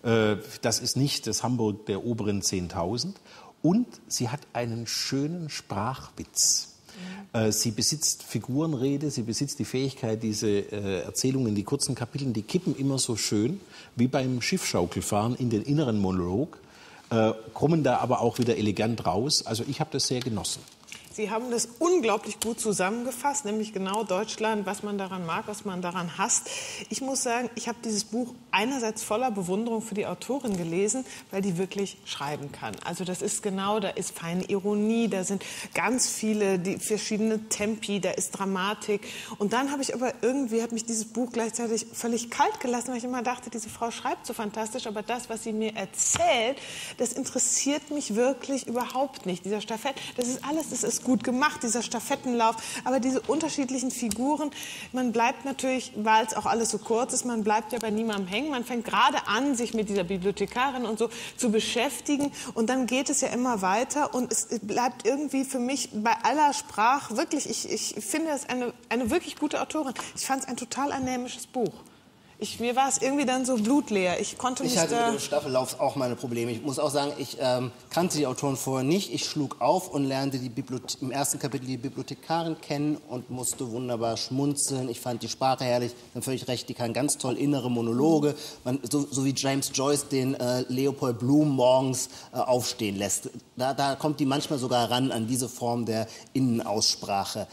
Das ist nicht das Hamburg der oberen 10.000. Und sie hat einen schönen Sprachwitz. Sie besitzt Figurenrede, sie besitzt die Fähigkeit, diese Erzählungen, die kurzen Kapiteln, die kippen immer so schön, wie beim Schiffschaukelfahren in den inneren Monolog, kommen da aber auch wieder elegant raus. Also ich habe das sehr genossen. Sie haben das unglaublich gut zusammengefasst, nämlich genau Deutschland, was man daran mag, was man daran hasst. Ich muss sagen, ich habe dieses Buch einerseits voller Bewunderung für die Autorin gelesen, weil die wirklich schreiben kann. Also das ist genau, da ist feine Ironie, da sind ganz viele die verschiedene Tempi, da ist Dramatik. Und dann habe ich aber irgendwie, hat mich dieses Buch gleichzeitig völlig kalt gelassen, weil ich immer dachte, diese Frau schreibt so fantastisch, aber das, was sie mir erzählt, das interessiert mich wirklich überhaupt nicht. Dieser Stafett, das ist alles, das ist gut gemacht, dieser Stafettenlauf, aber diese unterschiedlichen Figuren, man bleibt natürlich, weil es auch alles so kurz ist, man bleibt ja bei niemandem hängen, man fängt gerade an, sich mit dieser Bibliothekarin und so zu beschäftigen und dann geht es ja immer weiter und es bleibt irgendwie für mich bei aller Sprache, wirklich, ich finde es eine wirklich gute Autorin. Ich fand es ein total anämisches Buch. Mir war es irgendwie dann so blutleer. Ich hatte mit dem Staffellauf auch meine Probleme. Ich muss auch sagen, ich kannte die Autoren vorher nicht. Ich schlug auf und lernte im ersten Kapitel die Bibliothekarin kennen und musste wunderbar schmunzeln. Ich fand die Sprache herrlich. Dann völlig recht, die kann ganz toll innere Monologe. So wie James Joyce den Leopold Bloom morgens aufstehen lässt. Da kommt die manchmal sogar ran an diese Form der Innenaussprache.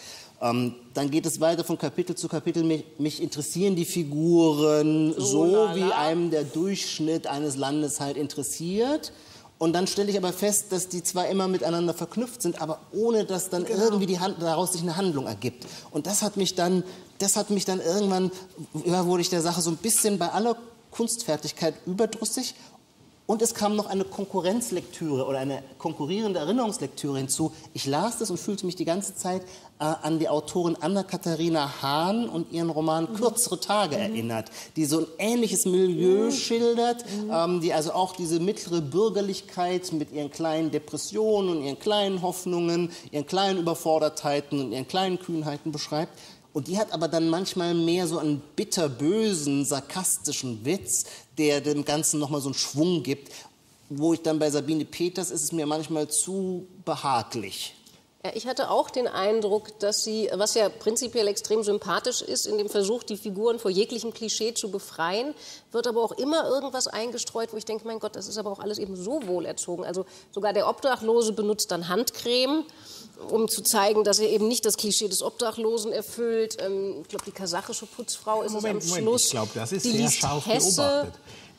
Dann geht es weiter von Kapitel zu Kapitel. Mich interessieren die Figuren so, wie einem der Durchschnitt eines Landes halt interessiert. Und dann stelle ich aber fest, dass die zwar immer miteinander verknüpft sind, aber ohne dass dann irgendwie daraus sich eine Handlung ergibt. Und das hat mich dann irgendwann, wurde ich der Sache so ein bisschen bei aller Kunstfertigkeit überdrüssig. Und es kam noch eine Konkurrenzlektüre oder eine konkurrierende Erinnerungslektüre hinzu. Ich las das und fühlte mich die ganze Zeit an die Autorin Anna-Katharina Hahn und ihren Roman Kürzere Tage erinnert, die so ein ähnliches Milieu schildert, die also auch diese mittlere Bürgerlichkeit mit ihren kleinen Depressionen und ihren kleinen Hoffnungen, ihren kleinen Überfordertheiten und ihren kleinen Kühnheiten beschreibt. Und die hat aber dann manchmal mehr so einen bitterbösen, sarkastischen Witz, der dem Ganzen nochmal so einen Schwung gibt. Wo ich dann bei Sabine Peters ist es mir manchmal zu behaglich. Ja, ich hatte auch den Eindruck, dass sie, was ja prinzipiell extrem sympathisch ist, in dem Versuch, die Figuren vor jeglichem Klischee zu befreien, wird aber auch immer irgendwas eingestreut, wo ich denke, mein Gott, das ist aber auch alles eben so wohlerzogen. Also sogar der Obdachlose benutzt dann Handcreme, um zu zeigen, dass er eben nicht das Klischee des Obdachlosen erfüllt. Ich glaube, die kasachische Putzfrau ist es am Schluss. Ich glaube, das ist sehr scharf beobachtet.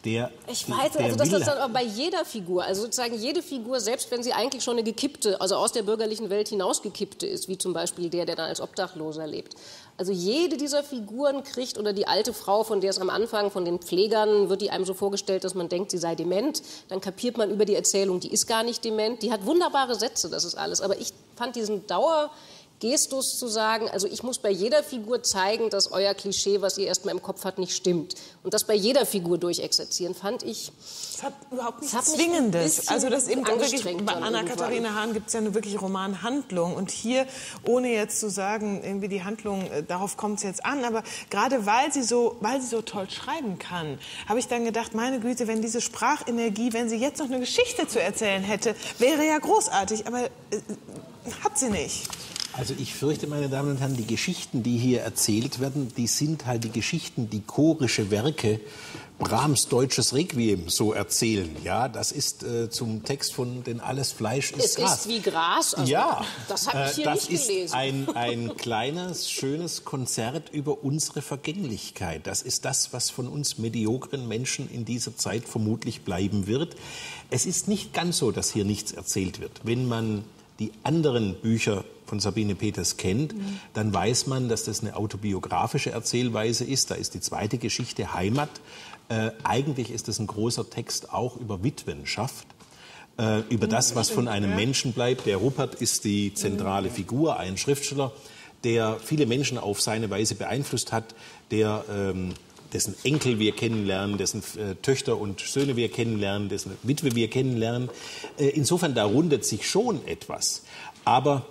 Ich weiß, also das ist dann aber bei jeder Figur, also sozusagen jede Figur, selbst wenn sie eigentlich schon eine gekippte, also aus der bürgerlichen Welt hinausgekippte ist, wie zum Beispiel der dann als Obdachloser lebt. Also jede dieser Figuren kriegt, oder die alte Frau, von der es am Anfang von den Pflegern wird die einem so vorgestellt, dass man denkt, sie sei dement, dann kapiert man über die Erzählung, die ist gar nicht dement, die hat wunderbare Sätze, das ist alles, aber ich fand diesen Gestus zu sagen, also ich muss bei jeder Figur zeigen, dass euer Klischee, was ihr erstmal im Kopf habt, nicht stimmt. Und das bei jeder Figur durchexerzieren, fand ich... Es hat überhaupt nichts Zwingendes. Also das eben wirklich, bei Anna-Katharina Hahn gibt es ja eine wirklich Romanhandlung. Und hier, ohne jetzt zu sagen, irgendwie die Handlung, darauf kommt es jetzt an, aber gerade weil sie so toll schreiben kann, habe ich dann gedacht, meine Güte, wenn diese Sprachenergie, wenn sie jetzt noch eine Geschichte zu erzählen hätte, wäre ja großartig, aber hat sie nicht. Also ich fürchte, meine Damen und Herren, die Geschichten, die hier erzählt werden, die sind halt die Geschichten, die chorische Werke Brahms Deutsches Requiem so erzählen. Ja, das ist zum Text von "Denn alles Fleisch ist Gras". Es ist wie Gras. Also ja, das habe ich hier nicht gelesen. Das ist ein kleines, schönes Konzert über unsere Vergänglichkeit. Das ist das, was von uns mediokren Menschen in dieser Zeit vermutlich bleiben wird. Es ist nicht ganz so, dass hier nichts erzählt wird. Wenn man die anderen Bücher von Sabine Peters kennt, dann weiß man, dass das eine autobiografische Erzählweise ist. Da ist die zweite Geschichte Heimat. Eigentlich ist das ein großer Text auch über Witwenschaft, über das, was von einem Menschen bleibt. Der Rupert ist die zentrale Figur, ein Schriftsteller, der viele Menschen auf seine Weise beeinflusst hat, dessen Enkel wir kennenlernen, dessen Töchter und Söhne wir kennenlernen, dessen Witwe wir kennenlernen. Insofern, da rundet sich schon etwas. Aber,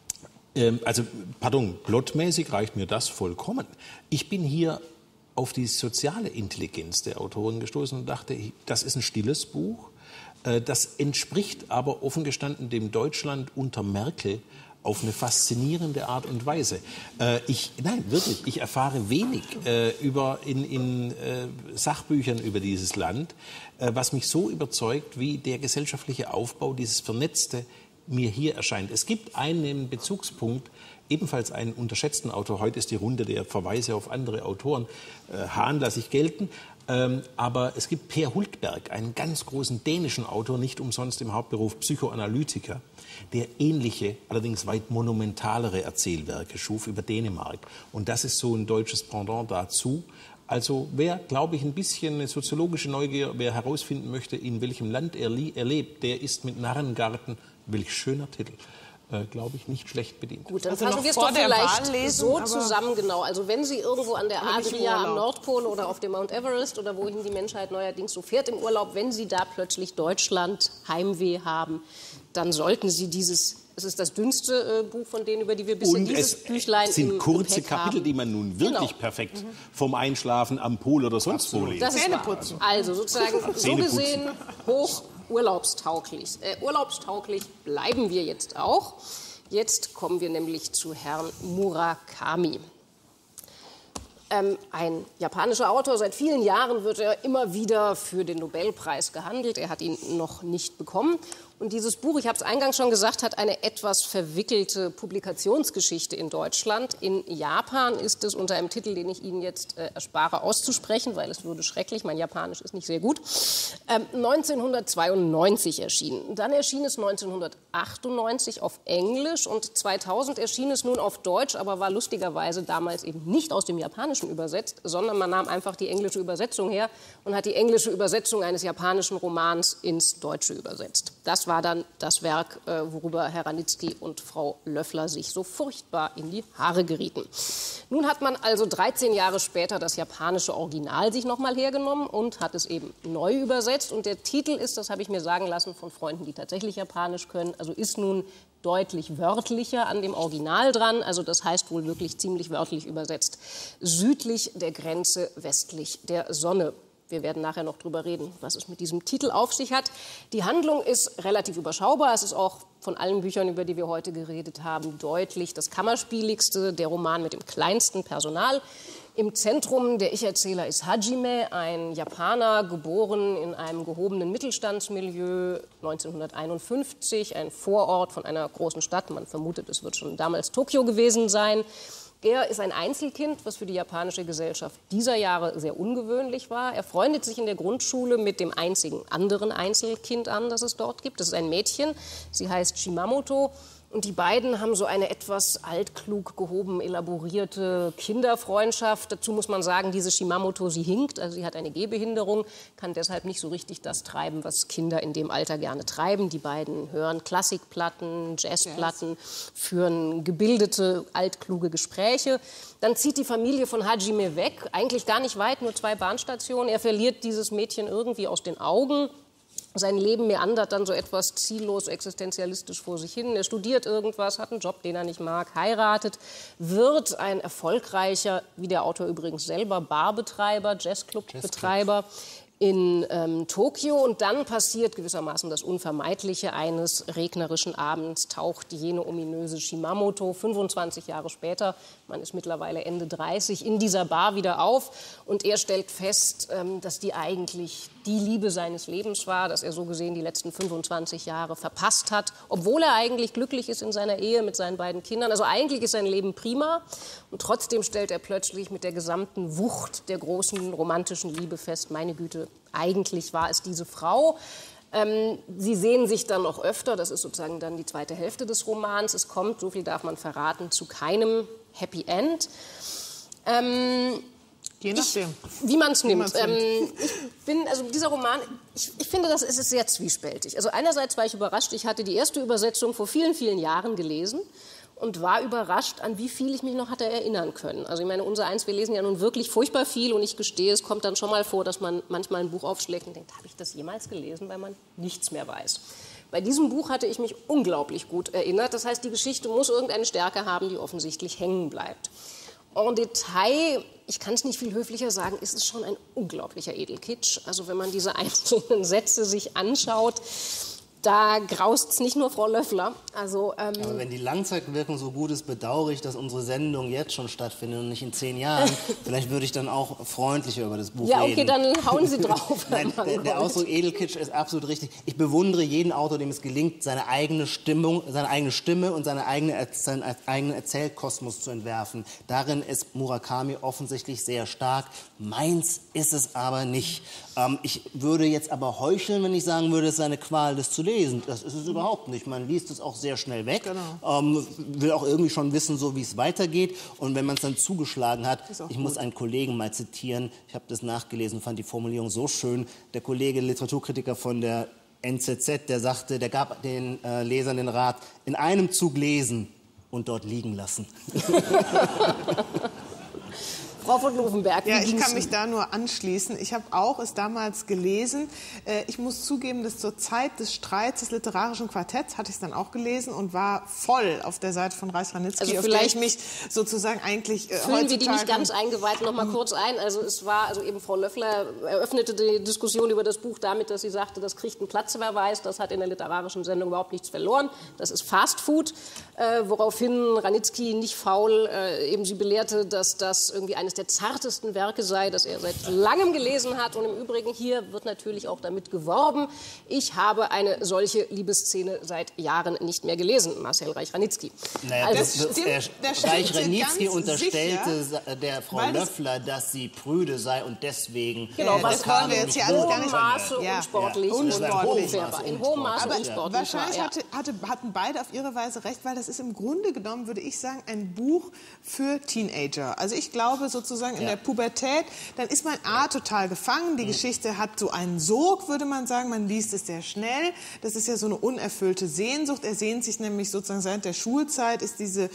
plotmäßig reicht mir das vollkommen. Ich bin hier auf die soziale Intelligenz der Autorin gestoßen und dachte, das ist ein stilles Buch. Das entspricht aber offen gestanden dem Deutschland unter Merkel auf eine faszinierende Art und Weise. Ich erfahre wenig in Sachbüchern über dieses Land, was mich so überzeugt wie der gesellschaftliche Aufbau, dieses vernetzte mir hier erscheint. Es gibt einen Bezugspunkt, ebenfalls einen unterschätzten Autor. Heute ist die Runde der Verweise auf andere Autoren. Hahn lasse ich gelten. Aber es gibt Per Hultberg, einen ganz großen dänischen Autor, nicht umsonst im Hauptberuf Psychoanalytiker, der ähnliche, allerdings weit monumentalere Erzählwerke schuf über Dänemark. Und das ist so ein deutsches Pendant dazu. Also wer, glaube ich, ein bisschen eine soziologische Neugier, wer herausfinden möchte, in welchem Land er lebt, der ist mit Narrengarten, welch schöner Titel, glaube ich, nicht schlecht bedient. Gut, dann fassen wir es doch vielleicht so zusammen, genau. Also wenn Sie irgendwo an der Adria am Nordpol oder auf dem Mount Everest oder wohin die Menschheit neuerdings so fährt im Urlaub, wenn Sie da plötzlich Deutschland Heimweh haben, dann sollten Sie dieses, es ist das dünnste Buch von denen, über die wir bisher dieses Büchlein im Gepäck haben. Es sind kurze Kapitel, die man nun wirklich perfekt vom Einschlafen am Pool oder sonst wo lesen. Zähneputzen. Also sozusagen so gesehen hoch urlaubstauglich. Urlaubstauglich bleiben wir jetzt auch. Jetzt kommen wir nämlich zu Herrn Murakami. Ein japanischer Autor. Seit vielen Jahren wird er immer wieder für den Nobelpreis gehandelt. Er hat ihn noch nicht bekommen. Und dieses Buch, ich habe es eingangs schon gesagt, hat eine etwas verwickelte Publikationsgeschichte in Deutschland. In Japan ist es unter einem Titel, den ich Ihnen jetzt erspare auszusprechen, weil es würde schrecklich, mein Japanisch ist nicht sehr gut, 1992 erschienen. Dann erschien es 1998 auf Englisch und 2000 erschien es nun auf Deutsch, aber war lustigerweise damals eben nicht aus dem Japanischen übersetzt, sondern man nahm einfach die englische Übersetzung her und hat die englische Übersetzung eines japanischen Romans ins Deutsche übersetzt. Das war dann das Werk, worüber Herr Ranitzky und Frau Löffler sich so furchtbar in die Haare gerieten. Nun hat man also 13 Jahre später das japanische Original sich nochmal hergenommen und hat es eben neu übersetzt. Und der Titel ist, das habe ich mir sagen lassen von Freunden, die tatsächlich Japanisch können, also ist nun deutlich wörtlicher an dem Original dran. Also das heißt wohl wirklich ziemlich wörtlich übersetzt. Südlich der Grenze, westlich der Sonne. Wir werden nachher noch drüber reden, was es mit diesem Titel auf sich hat. Die Handlung ist relativ überschaubar. Es ist auch von allen Büchern, über die wir heute geredet haben, deutlich das kammerspieligste, der Roman mit dem kleinsten Personal. Im Zentrum der Ich-Erzähler ist Hajime, ein Japaner, geboren in einem gehobenen Mittelstandsmilieu 1951, ein Vorort von einer großen Stadt. Man vermutet, es wird schon damals Tokio gewesen sein. Er ist ein Einzelkind, was für die japanische Gesellschaft dieser Jahre sehr ungewöhnlich war. Er freundet sich in der Grundschule mit dem einzigen anderen Einzelkind an, das es dort gibt. Das ist ein Mädchen, sie heißt Shimamoto. Und die beiden haben so eine etwas altklug gehoben elaborierte Kinderfreundschaft. Dazu muss man sagen, diese Shimamoto, sie hinkt, also sie hat eine Gehbehinderung, kann deshalb nicht so richtig das treiben, was Kinder in dem Alter gerne treiben. Die beiden hören Klassikplatten, Jazzplatten, führen gebildete, altkluge Gespräche. Dann zieht die Familie von Hajime weg, eigentlich gar nicht weit, nur 2 Bahnstationen. Er verliert dieses Mädchen irgendwie aus den Augen. Sein Leben meandert dann so etwas ziellos, existenzialistisch vor sich hin. Er studiert irgendwas, hat einen Job, den er nicht mag, heiratet, wird ein erfolgreicher, wie der Autor übrigens selber, Barbetreiber, Jazzclubbetreiber in Tokio. Und dann passiert gewissermaßen das Unvermeidliche. Eines regnerischen Abends taucht jene ominöse Shimamoto 25 Jahre später, man ist mittlerweile Ende 30, in dieser Bar wieder auf. Und er stellt fest, dass die eigentlich die Liebe seines Lebens war, dass er so gesehen die letzten 25 Jahre verpasst hat, obwohl er eigentlich glücklich ist in seiner Ehe mit seinen beiden Kindern. Also eigentlich ist sein Leben prima. Und trotzdem stellt er plötzlich mit der gesamten Wucht der großen romantischen Liebe fest, meine Güte, eigentlich war es diese Frau. Sie sehen sich dann noch öfter, das ist sozusagen dann die zweite Hälfte des Romans. Es kommt, so viel darf man verraten, zu keinem Happy End. Je nachdem. Wie man es nimmt. Dieser Roman, ich finde, das ist sehr zwiespältig. Also einerseits war ich überrascht, ich hatte die erste Übersetzung vor vielen, vielen Jahren gelesen und war überrascht, an wie viel ich mich noch hatte erinnern können. Also ich meine, unsereins, wir lesen ja nun wirklich furchtbar viel und ich gestehe, es kommt dann schon mal vor, dass man manchmal ein Buch aufschlägt und denkt, habe ich das jemals gelesen, weil man nichts mehr weiß. Bei diesem Buch hatte ich mich unglaublich gut erinnert. Das heißt, die Geschichte muss irgendeine Stärke haben, die offensichtlich hängen bleibt. En Detail, ich kann es nicht viel höflicher sagen, ist es schon ein unglaublicher Edelkitsch. Also wenn man diese einzelnen Sätze sich anschaut, da graust's nicht nur Frau Löffler. Also, aber wenn die Langzeitwirkung so gut ist, bedauere ich, dass unsere Sendung jetzt schon stattfindet und nicht in 10 Jahren. Vielleicht würde ich dann auch freundlicher über das Buch reden. Ja, okay, dann hauen Sie drauf. Nein, der Ausdruck Edelkitsch ist absolut richtig. Ich bewundere jeden Autor, dem es gelingt, seine eigene Stimme und seinen eigenen Erzählkosmos zu entwerfen. Darin ist Murakami offensichtlich sehr stark. Meins ist es aber nicht. Ich würde jetzt aber heucheln, wenn ich sagen würde, es sei eine Qual, das zu lesen. Das ist es überhaupt nicht. Man liest es auch sehr schnell weg, will auch irgendwie schon wissen, so wie es weitergeht. Und wenn man es dann zugeschlagen hat, ich muss einen Kollegen mal zitieren, ich habe das nachgelesen, fand die Formulierung so schön. Der Kollege, Literaturkritiker von der NZZ, der sagte, der gab den Lesern den Rat, in einem Zug lesen und dort liegen lassen. Frau von Lovenberg, ja, ich kann mich da nur anschließen. Ich habe auch es damals gelesen. Ich muss zugeben, dass zur Zeit des Streits des literarischen Quartetts hatte ich es dann auch gelesen und war voll auf der Seite von Reich-Ranitzky, also auf der ich mich sozusagen eigentlich füllen wir die nicht ganz eingeweiht noch mal kurz ein. Also es war, also eben Frau Löffler eröffnete die Diskussion über das Buch damit, dass sie sagte, das kriegt einen Platzverweis, das hat in der literarischen Sendung überhaupt nichts verloren. Das ist Fast Food, woraufhin Ranitzky nicht faul eben sie belehrte, dass das irgendwie eines der zartesten Werke sei, das er seit langem gelesen hat. Und im Übrigen, hier wird natürlich auch damit geworben, ich habe eine solche Liebesszene seit Jahren nicht mehr gelesen. Marcel Reich-Ranitzky. Naja, also, Reich-Ranitzky unterstellte der Frau Löffler, dass sie prüde sei und deswegen... Genau, weil das wollen wir jetzt hier alles gar nicht... Maße unsportlich und unfair war. In hohem Maße unsportlich. Wahrscheinlich hatten beide auf ihre Weise recht, weil das ist im Grunde genommen, würde ich sagen, ein Buch für Teenager. Also ich glaube sozusagen in der Pubertät, dann ist man total gefangen. Die Geschichte hat so einen Sog, würde man sagen. Man liest es sehr schnell. Das ist ja so eine unerfüllte Sehnsucht. Er sehnt sich nämlich sozusagen seit der Schulzeit, ist diese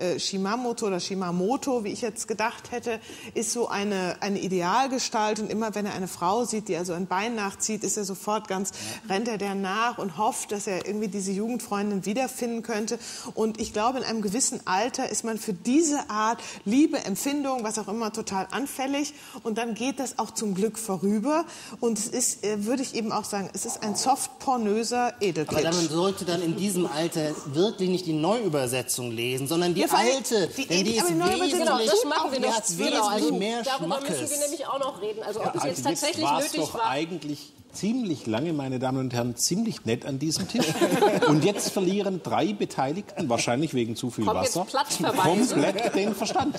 Shimamoto, wie ich jetzt gedacht hätte, ist so eine Idealgestalt. Und immer wenn er eine Frau sieht, die also ein Bein nachzieht, ist er sofort rennt er der nach und hofft, dass er irgendwie diese Jugendfreundin wiederfinden könnte. Und ich glaube, in einem gewissen Alter ist man für diese Art Liebe, Empfindung, was auch immer, total anfällig. Und dann geht das auch zum Glück vorüber. Und es ist, würde ich eben auch sagen, es ist ein soft-pornöser Edelkitsch. Aber man sollte dann in diesem Alter wirklich nicht die Neuübersetzung lesen, sondern die alte. Denn die ist wesentlich, genau, das machen wir noch. wesentlich mehr Darüber Schmackes. müssen wir nämlich auch noch reden. Also ob es jetzt jetzt tatsächlich war's nötig doch war. Eigentlich ziemlich lange, meine Damen und Herren, ziemlich nett an diesem Tisch. Und jetzt verlieren 3 Beteiligten, wahrscheinlich wegen zu viel Wasser, komplett den Verstand.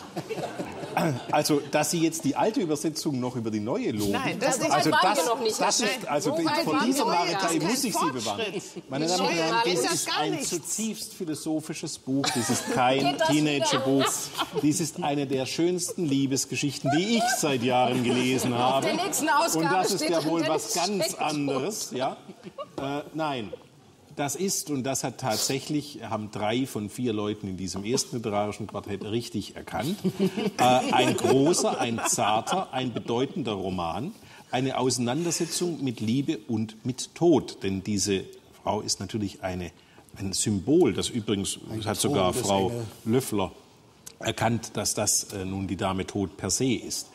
Also, dass Sie jetzt die alte Übersetzung noch über die neue loben. Nein, das nicht. Also das ist, also vor dieser Narretei muss ich Sie bewahren. Meine Damen und Herren, ist das das ist gar ein nichts. zutiefst philosophisches Buch. Das ist kein Teenagerbuch. Dies ist eine der schönsten Liebesgeschichten, die ich seit Jahren gelesen habe. der nächsten Ausgabe Und das ist steht ja drin, wohl der was ganz Steckdruck. anderes. Ja? Nein. Das ist, und das haben 3 von 4 Leuten in diesem ersten literarischen Quartett richtig erkannt, ein großer, ein zarter, ein bedeutender Roman, eine Auseinandersetzung mit Liebe und mit Tod. Denn diese Frau ist natürlich ein Symbol, das übrigens hat sogar Frau Löffler erkannt, dass das nun die Dame Tod per se ist.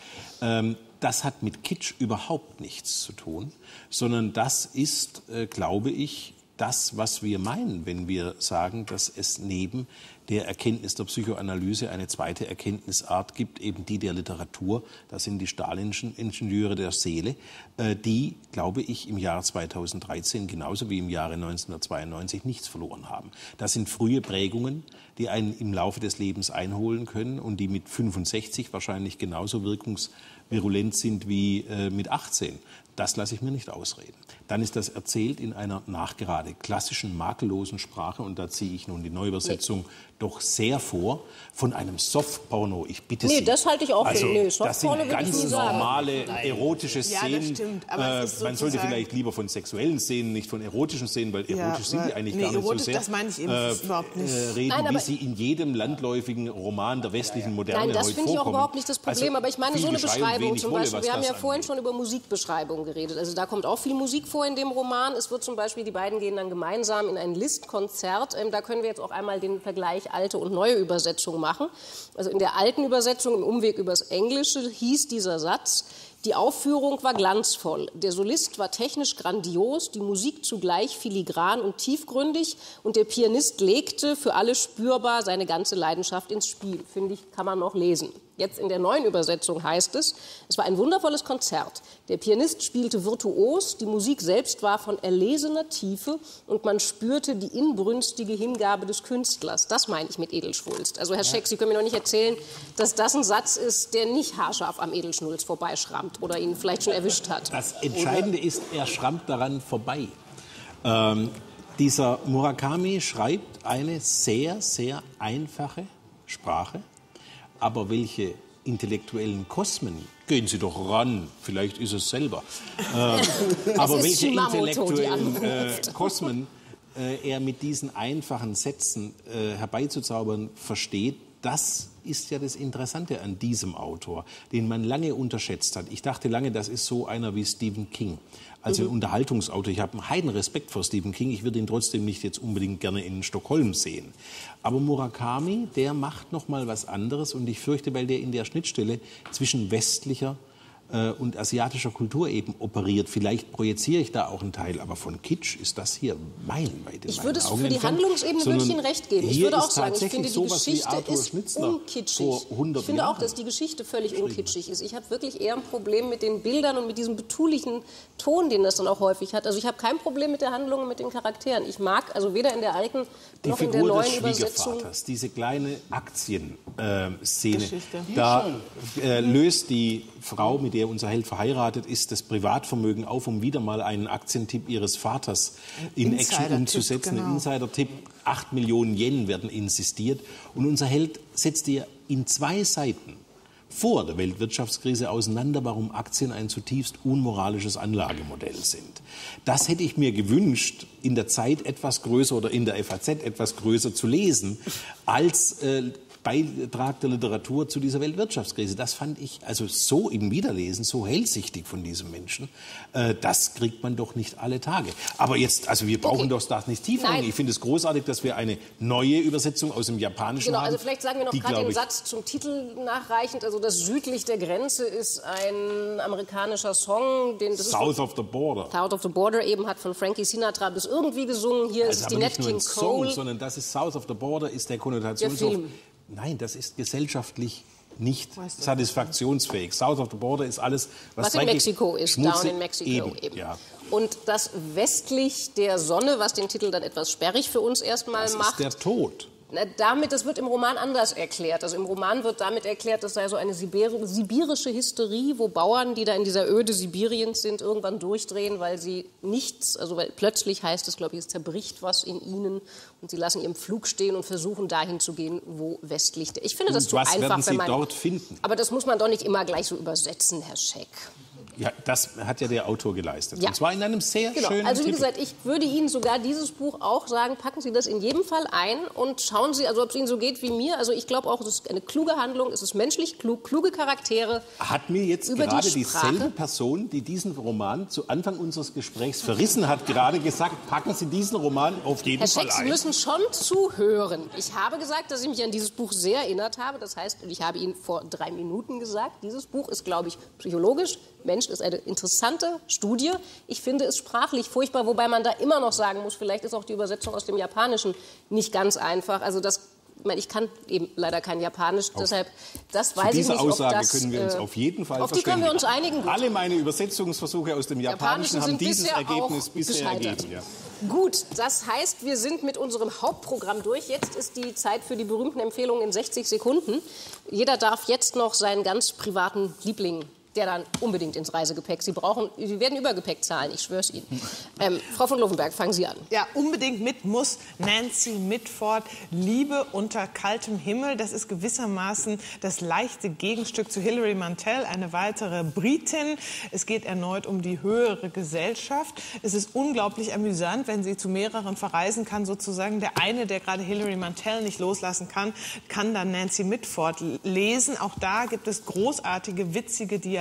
Das hat mit Kitsch überhaupt nichts zu tun, sondern das ist, glaube ich, das, was wir meinen, wenn wir sagen, dass es neben der Erkenntnis der Psychoanalyse eine zweite Erkenntnisart gibt, eben die der Literatur. Das sind die stalinschen Ingenieure der Seele, die, glaube ich, im Jahr 2013 genauso wie im Jahre 1992 nichts verloren haben. Das sind frühe Prägungen, die einen im Laufe des Lebens einholen können und die mit 65 wahrscheinlich genauso wirkungsvirulent sind wie mit 18. Das lasse ich mir nicht ausreden. Dann ist das erzählt in einer nachgerade klassischen, makellosen Sprache. Und da ziehe ich nun die Neuübersetzung doch sehr vor, von einem Softporno. Ich bitte Sie. Nee, das halte ich auch für. Nee, das sind ganz normale erotische Szenen. Ja, das stimmt. Aber es ist man sollte vielleicht lieber von sexuellen Szenen, nicht von erotischen Szenen, weil erotisch sind die eigentlich gar nicht so sehr. Das meine ich eben überhaupt nicht. Reden, wie sie in jedem landläufigen Roman der westlichen Moderne heute vorkommen. Nein, das finde ich auch überhaupt nicht das Problem. Aber ich meine, so eine Beschreibung zum Wolle, Beispiel. Wir haben ja vorhin schon über Musikbeschreibungen geredet. Also da kommt auch viel Musik vor in dem Roman. Es wird zum Beispiel, die beiden gehen dann gemeinsam in ein Liszt-Konzert. Da können wir jetzt auch einmal den Vergleich alte und neue Übersetzung machen. Also in der alten Übersetzung, im Umweg übers Englische, hieß dieser Satz: Die Aufführung war glanzvoll, der Solist war technisch grandios, die Musik zugleich filigran und tiefgründig und der Pianist legte für alle spürbar seine ganze Leidenschaft ins Spiel. Finde ich, kann man noch lesen. Jetzt in der neuen Übersetzung heißt es, es war ein wundervolles Konzert. Der Pianist spielte virtuos, die Musik selbst war von erlesener Tiefe und man spürte die inbrünstige Hingabe des Künstlers. Das meine ich mit Edelschwulst. Also Herr Scheck, Sie können mir noch nicht erzählen, dass das ein Satz ist, der nicht haarscharf am Edelschnulz vorbeischrammt oder ihn vielleicht schon erwischt hat. Das Entscheidende ist, er schrammt daran vorbei. Dieser Murakami schreibt eine sehr, sehr einfache Sprache. Aber welche intellektuellen Kosmen, gehen Sie doch ran, vielleicht ist es selber, aber welche intellektuellen Kosmen er mit diesen einfachen Sätzen herbeizuzaubern versteht, das ist ja das Interessante an diesem Autor, den man lange unterschätzt hat. Ich dachte lange, das ist so einer wie Stephen King. Also ein Unterhaltungsautor. Ich habe einen heiden Respekt vor Stephen King. Ich würde ihn trotzdem nicht jetzt unbedingt gerne in Stockholm sehen. Aber Murakami, der macht noch mal was anderes. Und ich fürchte, weil der in der Schnittstelle zwischen westlicher und asiatischer Kultur eben operiert. Vielleicht projiziere ich da auch einen Teil, aber von Kitsch ist das hier meilenweit. Ich würde es für die Handlungsebene würde ich Ihnen recht geben. Ich würde auch sagen, ich finde, die Geschichte ist unkitschig. Ich finde auch, dass die Geschichte völlig unkitschig ist. Ich habe wirklich eher ein Problem mit den Bildern und mit diesem betulichen Ton, den das dann auch häufig hat. Also ich habe kein Problem mit der Handlung und mit den Charakteren. Ich mag also weder in der alten noch in der neuen Übersetzung. Diese kleine Aktienszene, da löst die Frau, mit der unser Held verheiratet ist, das Privatvermögen auf, um wieder mal einen Aktientipp ihres Vaters in Action umzusetzen. Genau. Ein Insider-Tipp, 8 Millionen Yen werden insistiert. Und unser Held setzt ihr in 2 Seiten vor der Weltwirtschaftskrise auseinander, warum Aktien ein zutiefst unmoralisches Anlagemodell sind. Das hätte ich mir gewünscht, in der Zeit etwas größer oder in der FAZ etwas größer zu lesen, als Beitrag der Literatur zu dieser Weltwirtschaftskrise. Das fand ich also so im Wiederlesen, so hellsichtig von diesem Menschen, das kriegt man doch nicht alle Tage. Aber jetzt, also wir brauchen doch das nicht tiefer. Ich finde es großartig, dass wir eine neue Übersetzung aus dem Japanischen haben. Also vielleicht sagen wir noch gerade den Satz zum Titel nachreichend. Also das südlich der Grenze ist ein amerikanischer Song, den South of the Border. South of the Border eben hat von Frankie Sinatra bis irgendwie gesungen. Hier ist es die Nat King Cole. Song, sondern das ist South of the Border, ist der Konnotation. Nein, das ist gesellschaftlich nicht satisfaktionsfähig. South of the Border ist alles, was in Mexiko ist, down in Mexiko eben. Ja. Und das westlich der Sonne, was den Titel dann etwas sperrig für uns erstmal macht. Das ist der Tod. Das wird im Roman anders erklärt. Also im Roman wird damit erklärt, das sei so eine sibirische Hysterie, wo Bauern, die da in dieser Öde Sibiriens sind, irgendwann durchdrehen, weil sie nichts, also weil plötzlich heißt es, glaube ich, es zerbricht was in ihnen und sie lassen ihren Pflug stehen und versuchen dahin zu gehen, wo westlich der. Ich finde das zu einfach, werden Sie dort finden? Aber das muss man doch nicht immer gleich so übersetzen, Herr Scheck. Ja, das hat ja der Autor geleistet. Ja. Und zwar in einem sehr schönen Also wie gesagt, ich würde Ihnen sogar dieses Buch auch sagen, packen Sie das in jedem Fall ein und schauen Sie, also ob es Ihnen so geht wie mir. Also ich glaube auch, es ist eine kluge Handlung, es ist menschlich klug, kluge Charaktere. Hat mir jetzt gerade dieselbe Person, die diesen Roman zu Anfang unseres Gesprächs verrissen hat, gerade gesagt, packen Sie diesen Roman auf jeden Fall ein. Herr Scheck, Sie müssen schon zuhören. Ich habe gesagt, dass ich mich an dieses Buch sehr erinnert habe. Das heißt, ich habe Ihnen vor 3 Minuten gesagt, dieses Buch ist, glaube ich, psychologisch, menschlich. Ist eine interessante Studie. Ich finde es sprachlich furchtbar, wobei man da immer noch sagen muss, vielleicht ist auch die Übersetzung aus dem Japanischen nicht ganz einfach. Also ich kann eben leider kein Japanisch, deshalb, das weiß ich nicht, ob das... Diese Aussage können wir uns auf jeden Fall verständigen. Auf die können wir uns einigen. Alle meine Übersetzungsversuche aus dem Japanischen haben dieses Ergebnis bisher ergeben. Ja. Gut, das heißt, wir sind mit unserem Hauptprogramm durch. Jetzt ist die Zeit für die berühmten Empfehlungen in 60 Sekunden. Jeder darf jetzt noch seinen ganz privaten Liebling, der dann unbedingt ins Reisegepäck. Sie werden Übergepäck zahlen, ich schwöre es Ihnen. Frau von Lovenberg, fangen Sie an. Ja, unbedingt mit muss Nancy Mitford, Liebe unter kaltem Himmel. Das ist gewissermaßen das leichte Gegenstück zu Hilary Mantel, eine weitere Britin. Es geht erneut um die höhere Gesellschaft. Es ist unglaublich amüsant, wenn sie zu mehreren verreisen kann, sozusagen. Der eine, der gerade Hilary Mantel nicht loslassen kann, kann dann Nancy Mitford lesen. Auch da gibt es großartige, witzige Dialoge.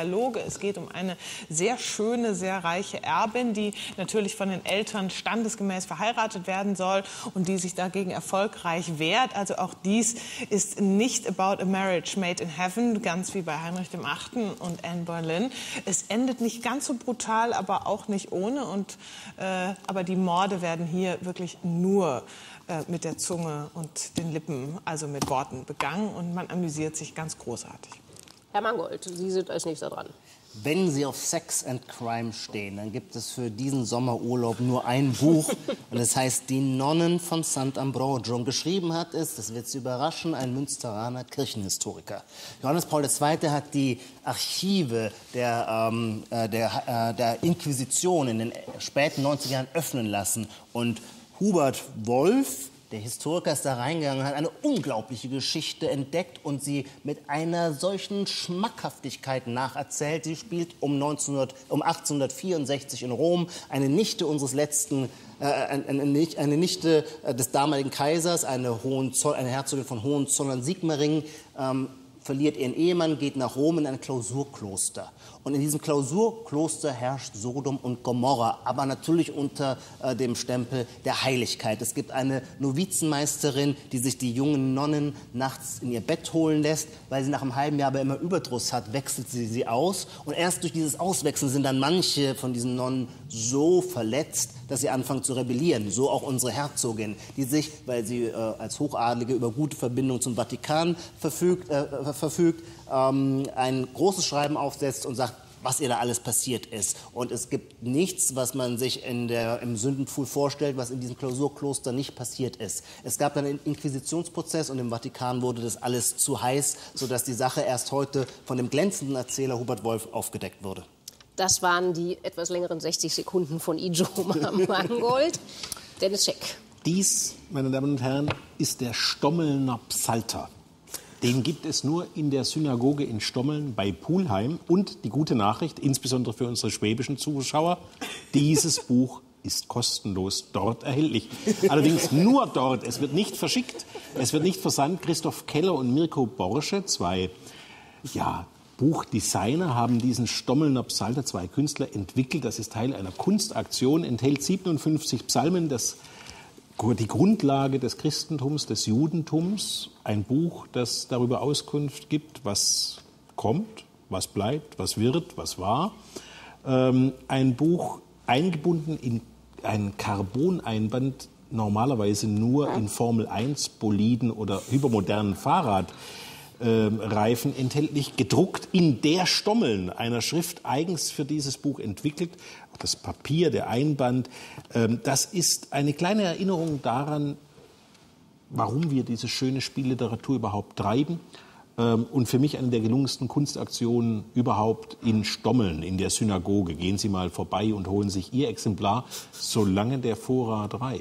Dialoge. Es geht um eine sehr schöne, sehr reiche Erbin, die natürlich von den Eltern standesgemäß verheiratet werden soll und die sich dagegen erfolgreich wehrt. Also auch dies ist nicht about a marriage made in heaven, ganz wie bei Heinrich VIII. Und Anne Boleyn. Es endet nicht ganz so brutal, aber auch nicht ohne. Aber die Morde werden hier wirklich nur mit der Zunge und den Lippen, also mit Worten begangen. Und man amüsiert sich ganz großartig. Herr Mangold, Sie sind als nächster dran. Wenn Sie auf Sex and Crime stehen, dann gibt es für diesen Sommerurlaub nur ein Buch. Und es heißt Die Nonnen von Sant'Ambrogio. Und geschrieben hat es, das wird Sie überraschen, ein Münsteraner Kirchenhistoriker. Johannes Paul II. Hat die Archive der Inquisition in den späten 90er Jahren öffnen lassen. Und Hubert Wolf, der Historiker, ist da reingegangen und hat eine unglaubliche Geschichte entdeckt und sie mit einer solchen Schmackhaftigkeit nacherzählt. Sie spielt um 1864 in Rom, eine Nichte unseres eine Nichte des damaligen Kaisers, eine Herzogin von Hohenzollern-Sigmaringen, verliert ihren Ehemann, geht nach Rom in ein Klausurkloster. Und in diesem Klausurkloster herrscht Sodom und Gomorra, aber natürlich unter dem Stempel der Heiligkeit. Es gibt eine Novizenmeisterin, die sich die jungen Nonnen nachts in ihr Bett holen lässt. Weil sie nach einem halben Jahr aber immer Überdruss hat, wechselt sie aus. Und erst durch dieses Auswechseln sind dann manche von diesen Nonnen so verletzt, dass sie anfangen zu rebellieren. So auch unsere Herzogin, die sich, weil sie als Hochadlige über gute Verbindungen zum Vatikan verfügt, ein großes Schreiben aufsetzt und sagt, was ihr da alles passiert ist. Und es gibt nichts, was man sich im Sündenpfuhl vorstellt, was in diesem Klausurkloster nicht passiert ist. Es gab dann einen Inquisitionsprozess und im Vatikan wurde das alles zu heiß, sodass die Sache erst heute von dem glänzenden Erzähler Hubert Wolf aufgedeckt wurde. Das waren die etwas längeren 60 Sekunden von Ijoma Mangold. Dennis Scheck. Dies, meine Damen und Herren, ist der Stommelner Psalter. Den gibt es nur in der Synagoge in Stommeln bei Pulheim. Und die gute Nachricht, insbesondere für unsere schwäbischen Zuschauer, dieses Buch ist kostenlos dort erhältlich. Allerdings nur dort. Es wird nicht verschickt, es wird nicht versandt. Christoph Keller und Mirko Borsche, zwei Buchdesigner, haben diesen Stommelner Psalter, zwei Künstler, entwickelt. Das ist Teil einer Kunstaktion, enthält 57 Psalmen, die Grundlage des Christentums, des Judentums. Ein Buch, das darüber Auskunft gibt, was kommt, was bleibt, was wird, was war. Ein Buch eingebunden in einen Carboneinband, normalerweise nur in Formel-1-Boliden oder hypermodernen Fahrradreifen enthaltlich, gedruckt in der Stommeln, einer Schrift eigens für dieses Buch entwickelt. Auch das Papier, der Einband, das ist eine kleine Erinnerung daran, warum wir diese schöne Spielliteratur überhaupt treiben. Und für mich eine der gelungensten Kunstaktionen überhaupt in Stommeln, in der Synagoge. Gehen Sie mal vorbei und holen sich Ihr Exemplar, solange der Vorrat reicht.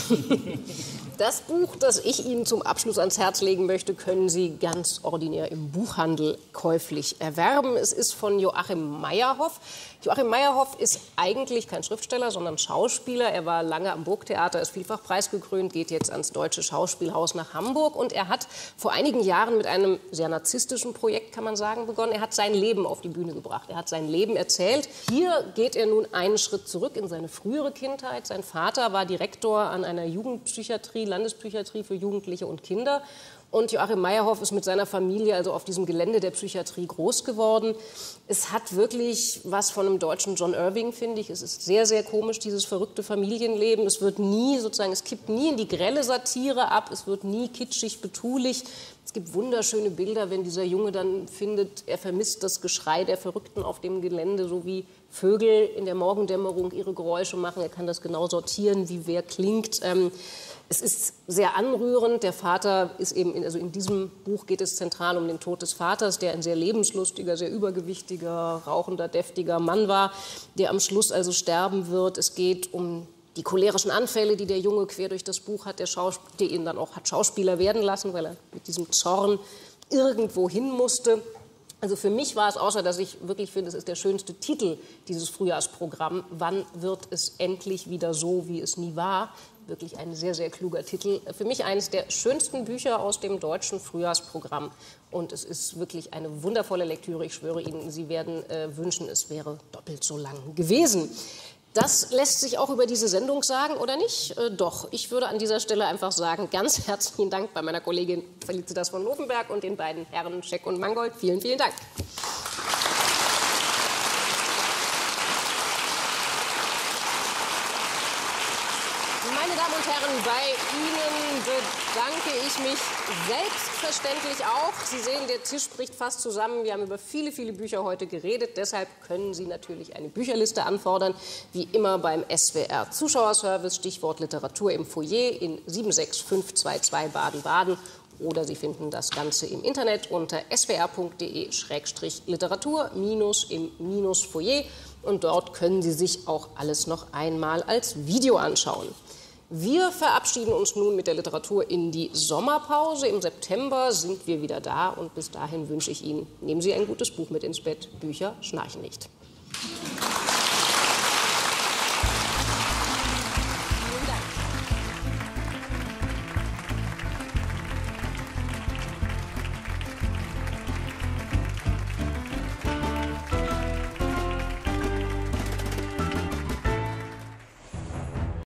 Das Buch, das ich Ihnen zum Abschluss ans Herz legen möchte, können Sie ganz ordinär im Buchhandel käuflich erwerben. Es ist von Joachim Meyerhoff. Joachim Meyerhoff ist eigentlich kein Schriftsteller, sondern Schauspieler. Er war lange am Burgtheater, ist vielfach preisgekrönt, geht jetzt ans Deutsche Schauspielhaus nach Hamburg. Und er hat vor einigen Jahren mit einem sehr narzisstischen Projekt, kann man sagen, begonnen. Er hat sein Leben auf die Bühne gebracht. Er hat sein Leben erzählt. Hier geht er nun einen Schritt zurück in seine frühere Kindheit. Sein Vater war Direktor an einer Jugendpsychiatrie, Landespsychiatrie für Jugendliche und Kinder. Und Joachim Meyerhoff ist mit seiner Familie also auf diesem Gelände der Psychiatrie groß geworden. Es hat wirklich was von einem deutschen John Irving, finde ich. Es ist sehr, sehr komisch, dieses verrückte Familienleben. Es wird nie, sozusagen, es kippt nie in die grelle Satire ab. Es wird nie kitschig, betulich. Es gibt wunderschöne Bilder, wenn dieser Junge dann findet, er vermisst das Geschrei der Verrückten auf dem Gelände, so wie Vögel in der Morgendämmerung ihre Geräusche machen. Er kann das genau sortieren, wie wer klingt. Es ist sehr anrührend. Der Vater ist eben, also in diesem Buch geht es zentral um den Tod des Vaters, der ein sehr lebenslustiger, sehr übergewichtiger, rauchender, deftiger Mann war, der am Schluss also sterben wird. Es geht um die cholerischen Anfälle, die der Junge quer durch das Buch hat, der ihn dann auch hat Schauspieler werden lassen, weil er mit diesem Zorn irgendwo hin musste. Also für mich war es, außer dass ich wirklich finde, es ist der schönste Titel dieses Frühjahrsprogramm, wann wird es endlich wieder so, wie es nie war, wirklich ein sehr, sehr kluger Titel. Für mich eines der schönsten Bücher aus dem deutschen Frühjahrsprogramm. Und es ist wirklich eine wundervolle Lektüre. Ich schwöre Ihnen, Sie werden wünschen, es wäre doppelt so lang gewesen. Das lässt sich auch über diese Sendung sagen, oder nicht? Doch, ich würde an dieser Stelle einfach sagen, ganz herzlichen Dank bei meiner Kollegin Felicitas von Lovenberg und den beiden Herren Scheck und Mangold. Vielen, vielen Dank. Meine Damen und Herren, bei Ihnen bedanke ich mich selbstverständlich auch. Sie sehen, der Tisch bricht fast zusammen. Wir haben über viele, viele Bücher heute geredet. Deshalb können Sie natürlich eine Bücherliste anfordern, wie immer beim SWR Zuschauerservice, Stichwort Literatur im Foyer in 76522 Baden-Baden. Oder Sie finden das Ganze im Internet unter swr.de/literatur-im-Foyer. Und dort können Sie sich auch alles noch einmal als Video anschauen. Wir verabschieden uns nun mit der Literatur in die Sommerpause. Im September sind wir wieder da und bis dahin wünsche ich Ihnen, nehmen Sie ein gutes Buch mit ins Bett. Bücher schnarchen nicht.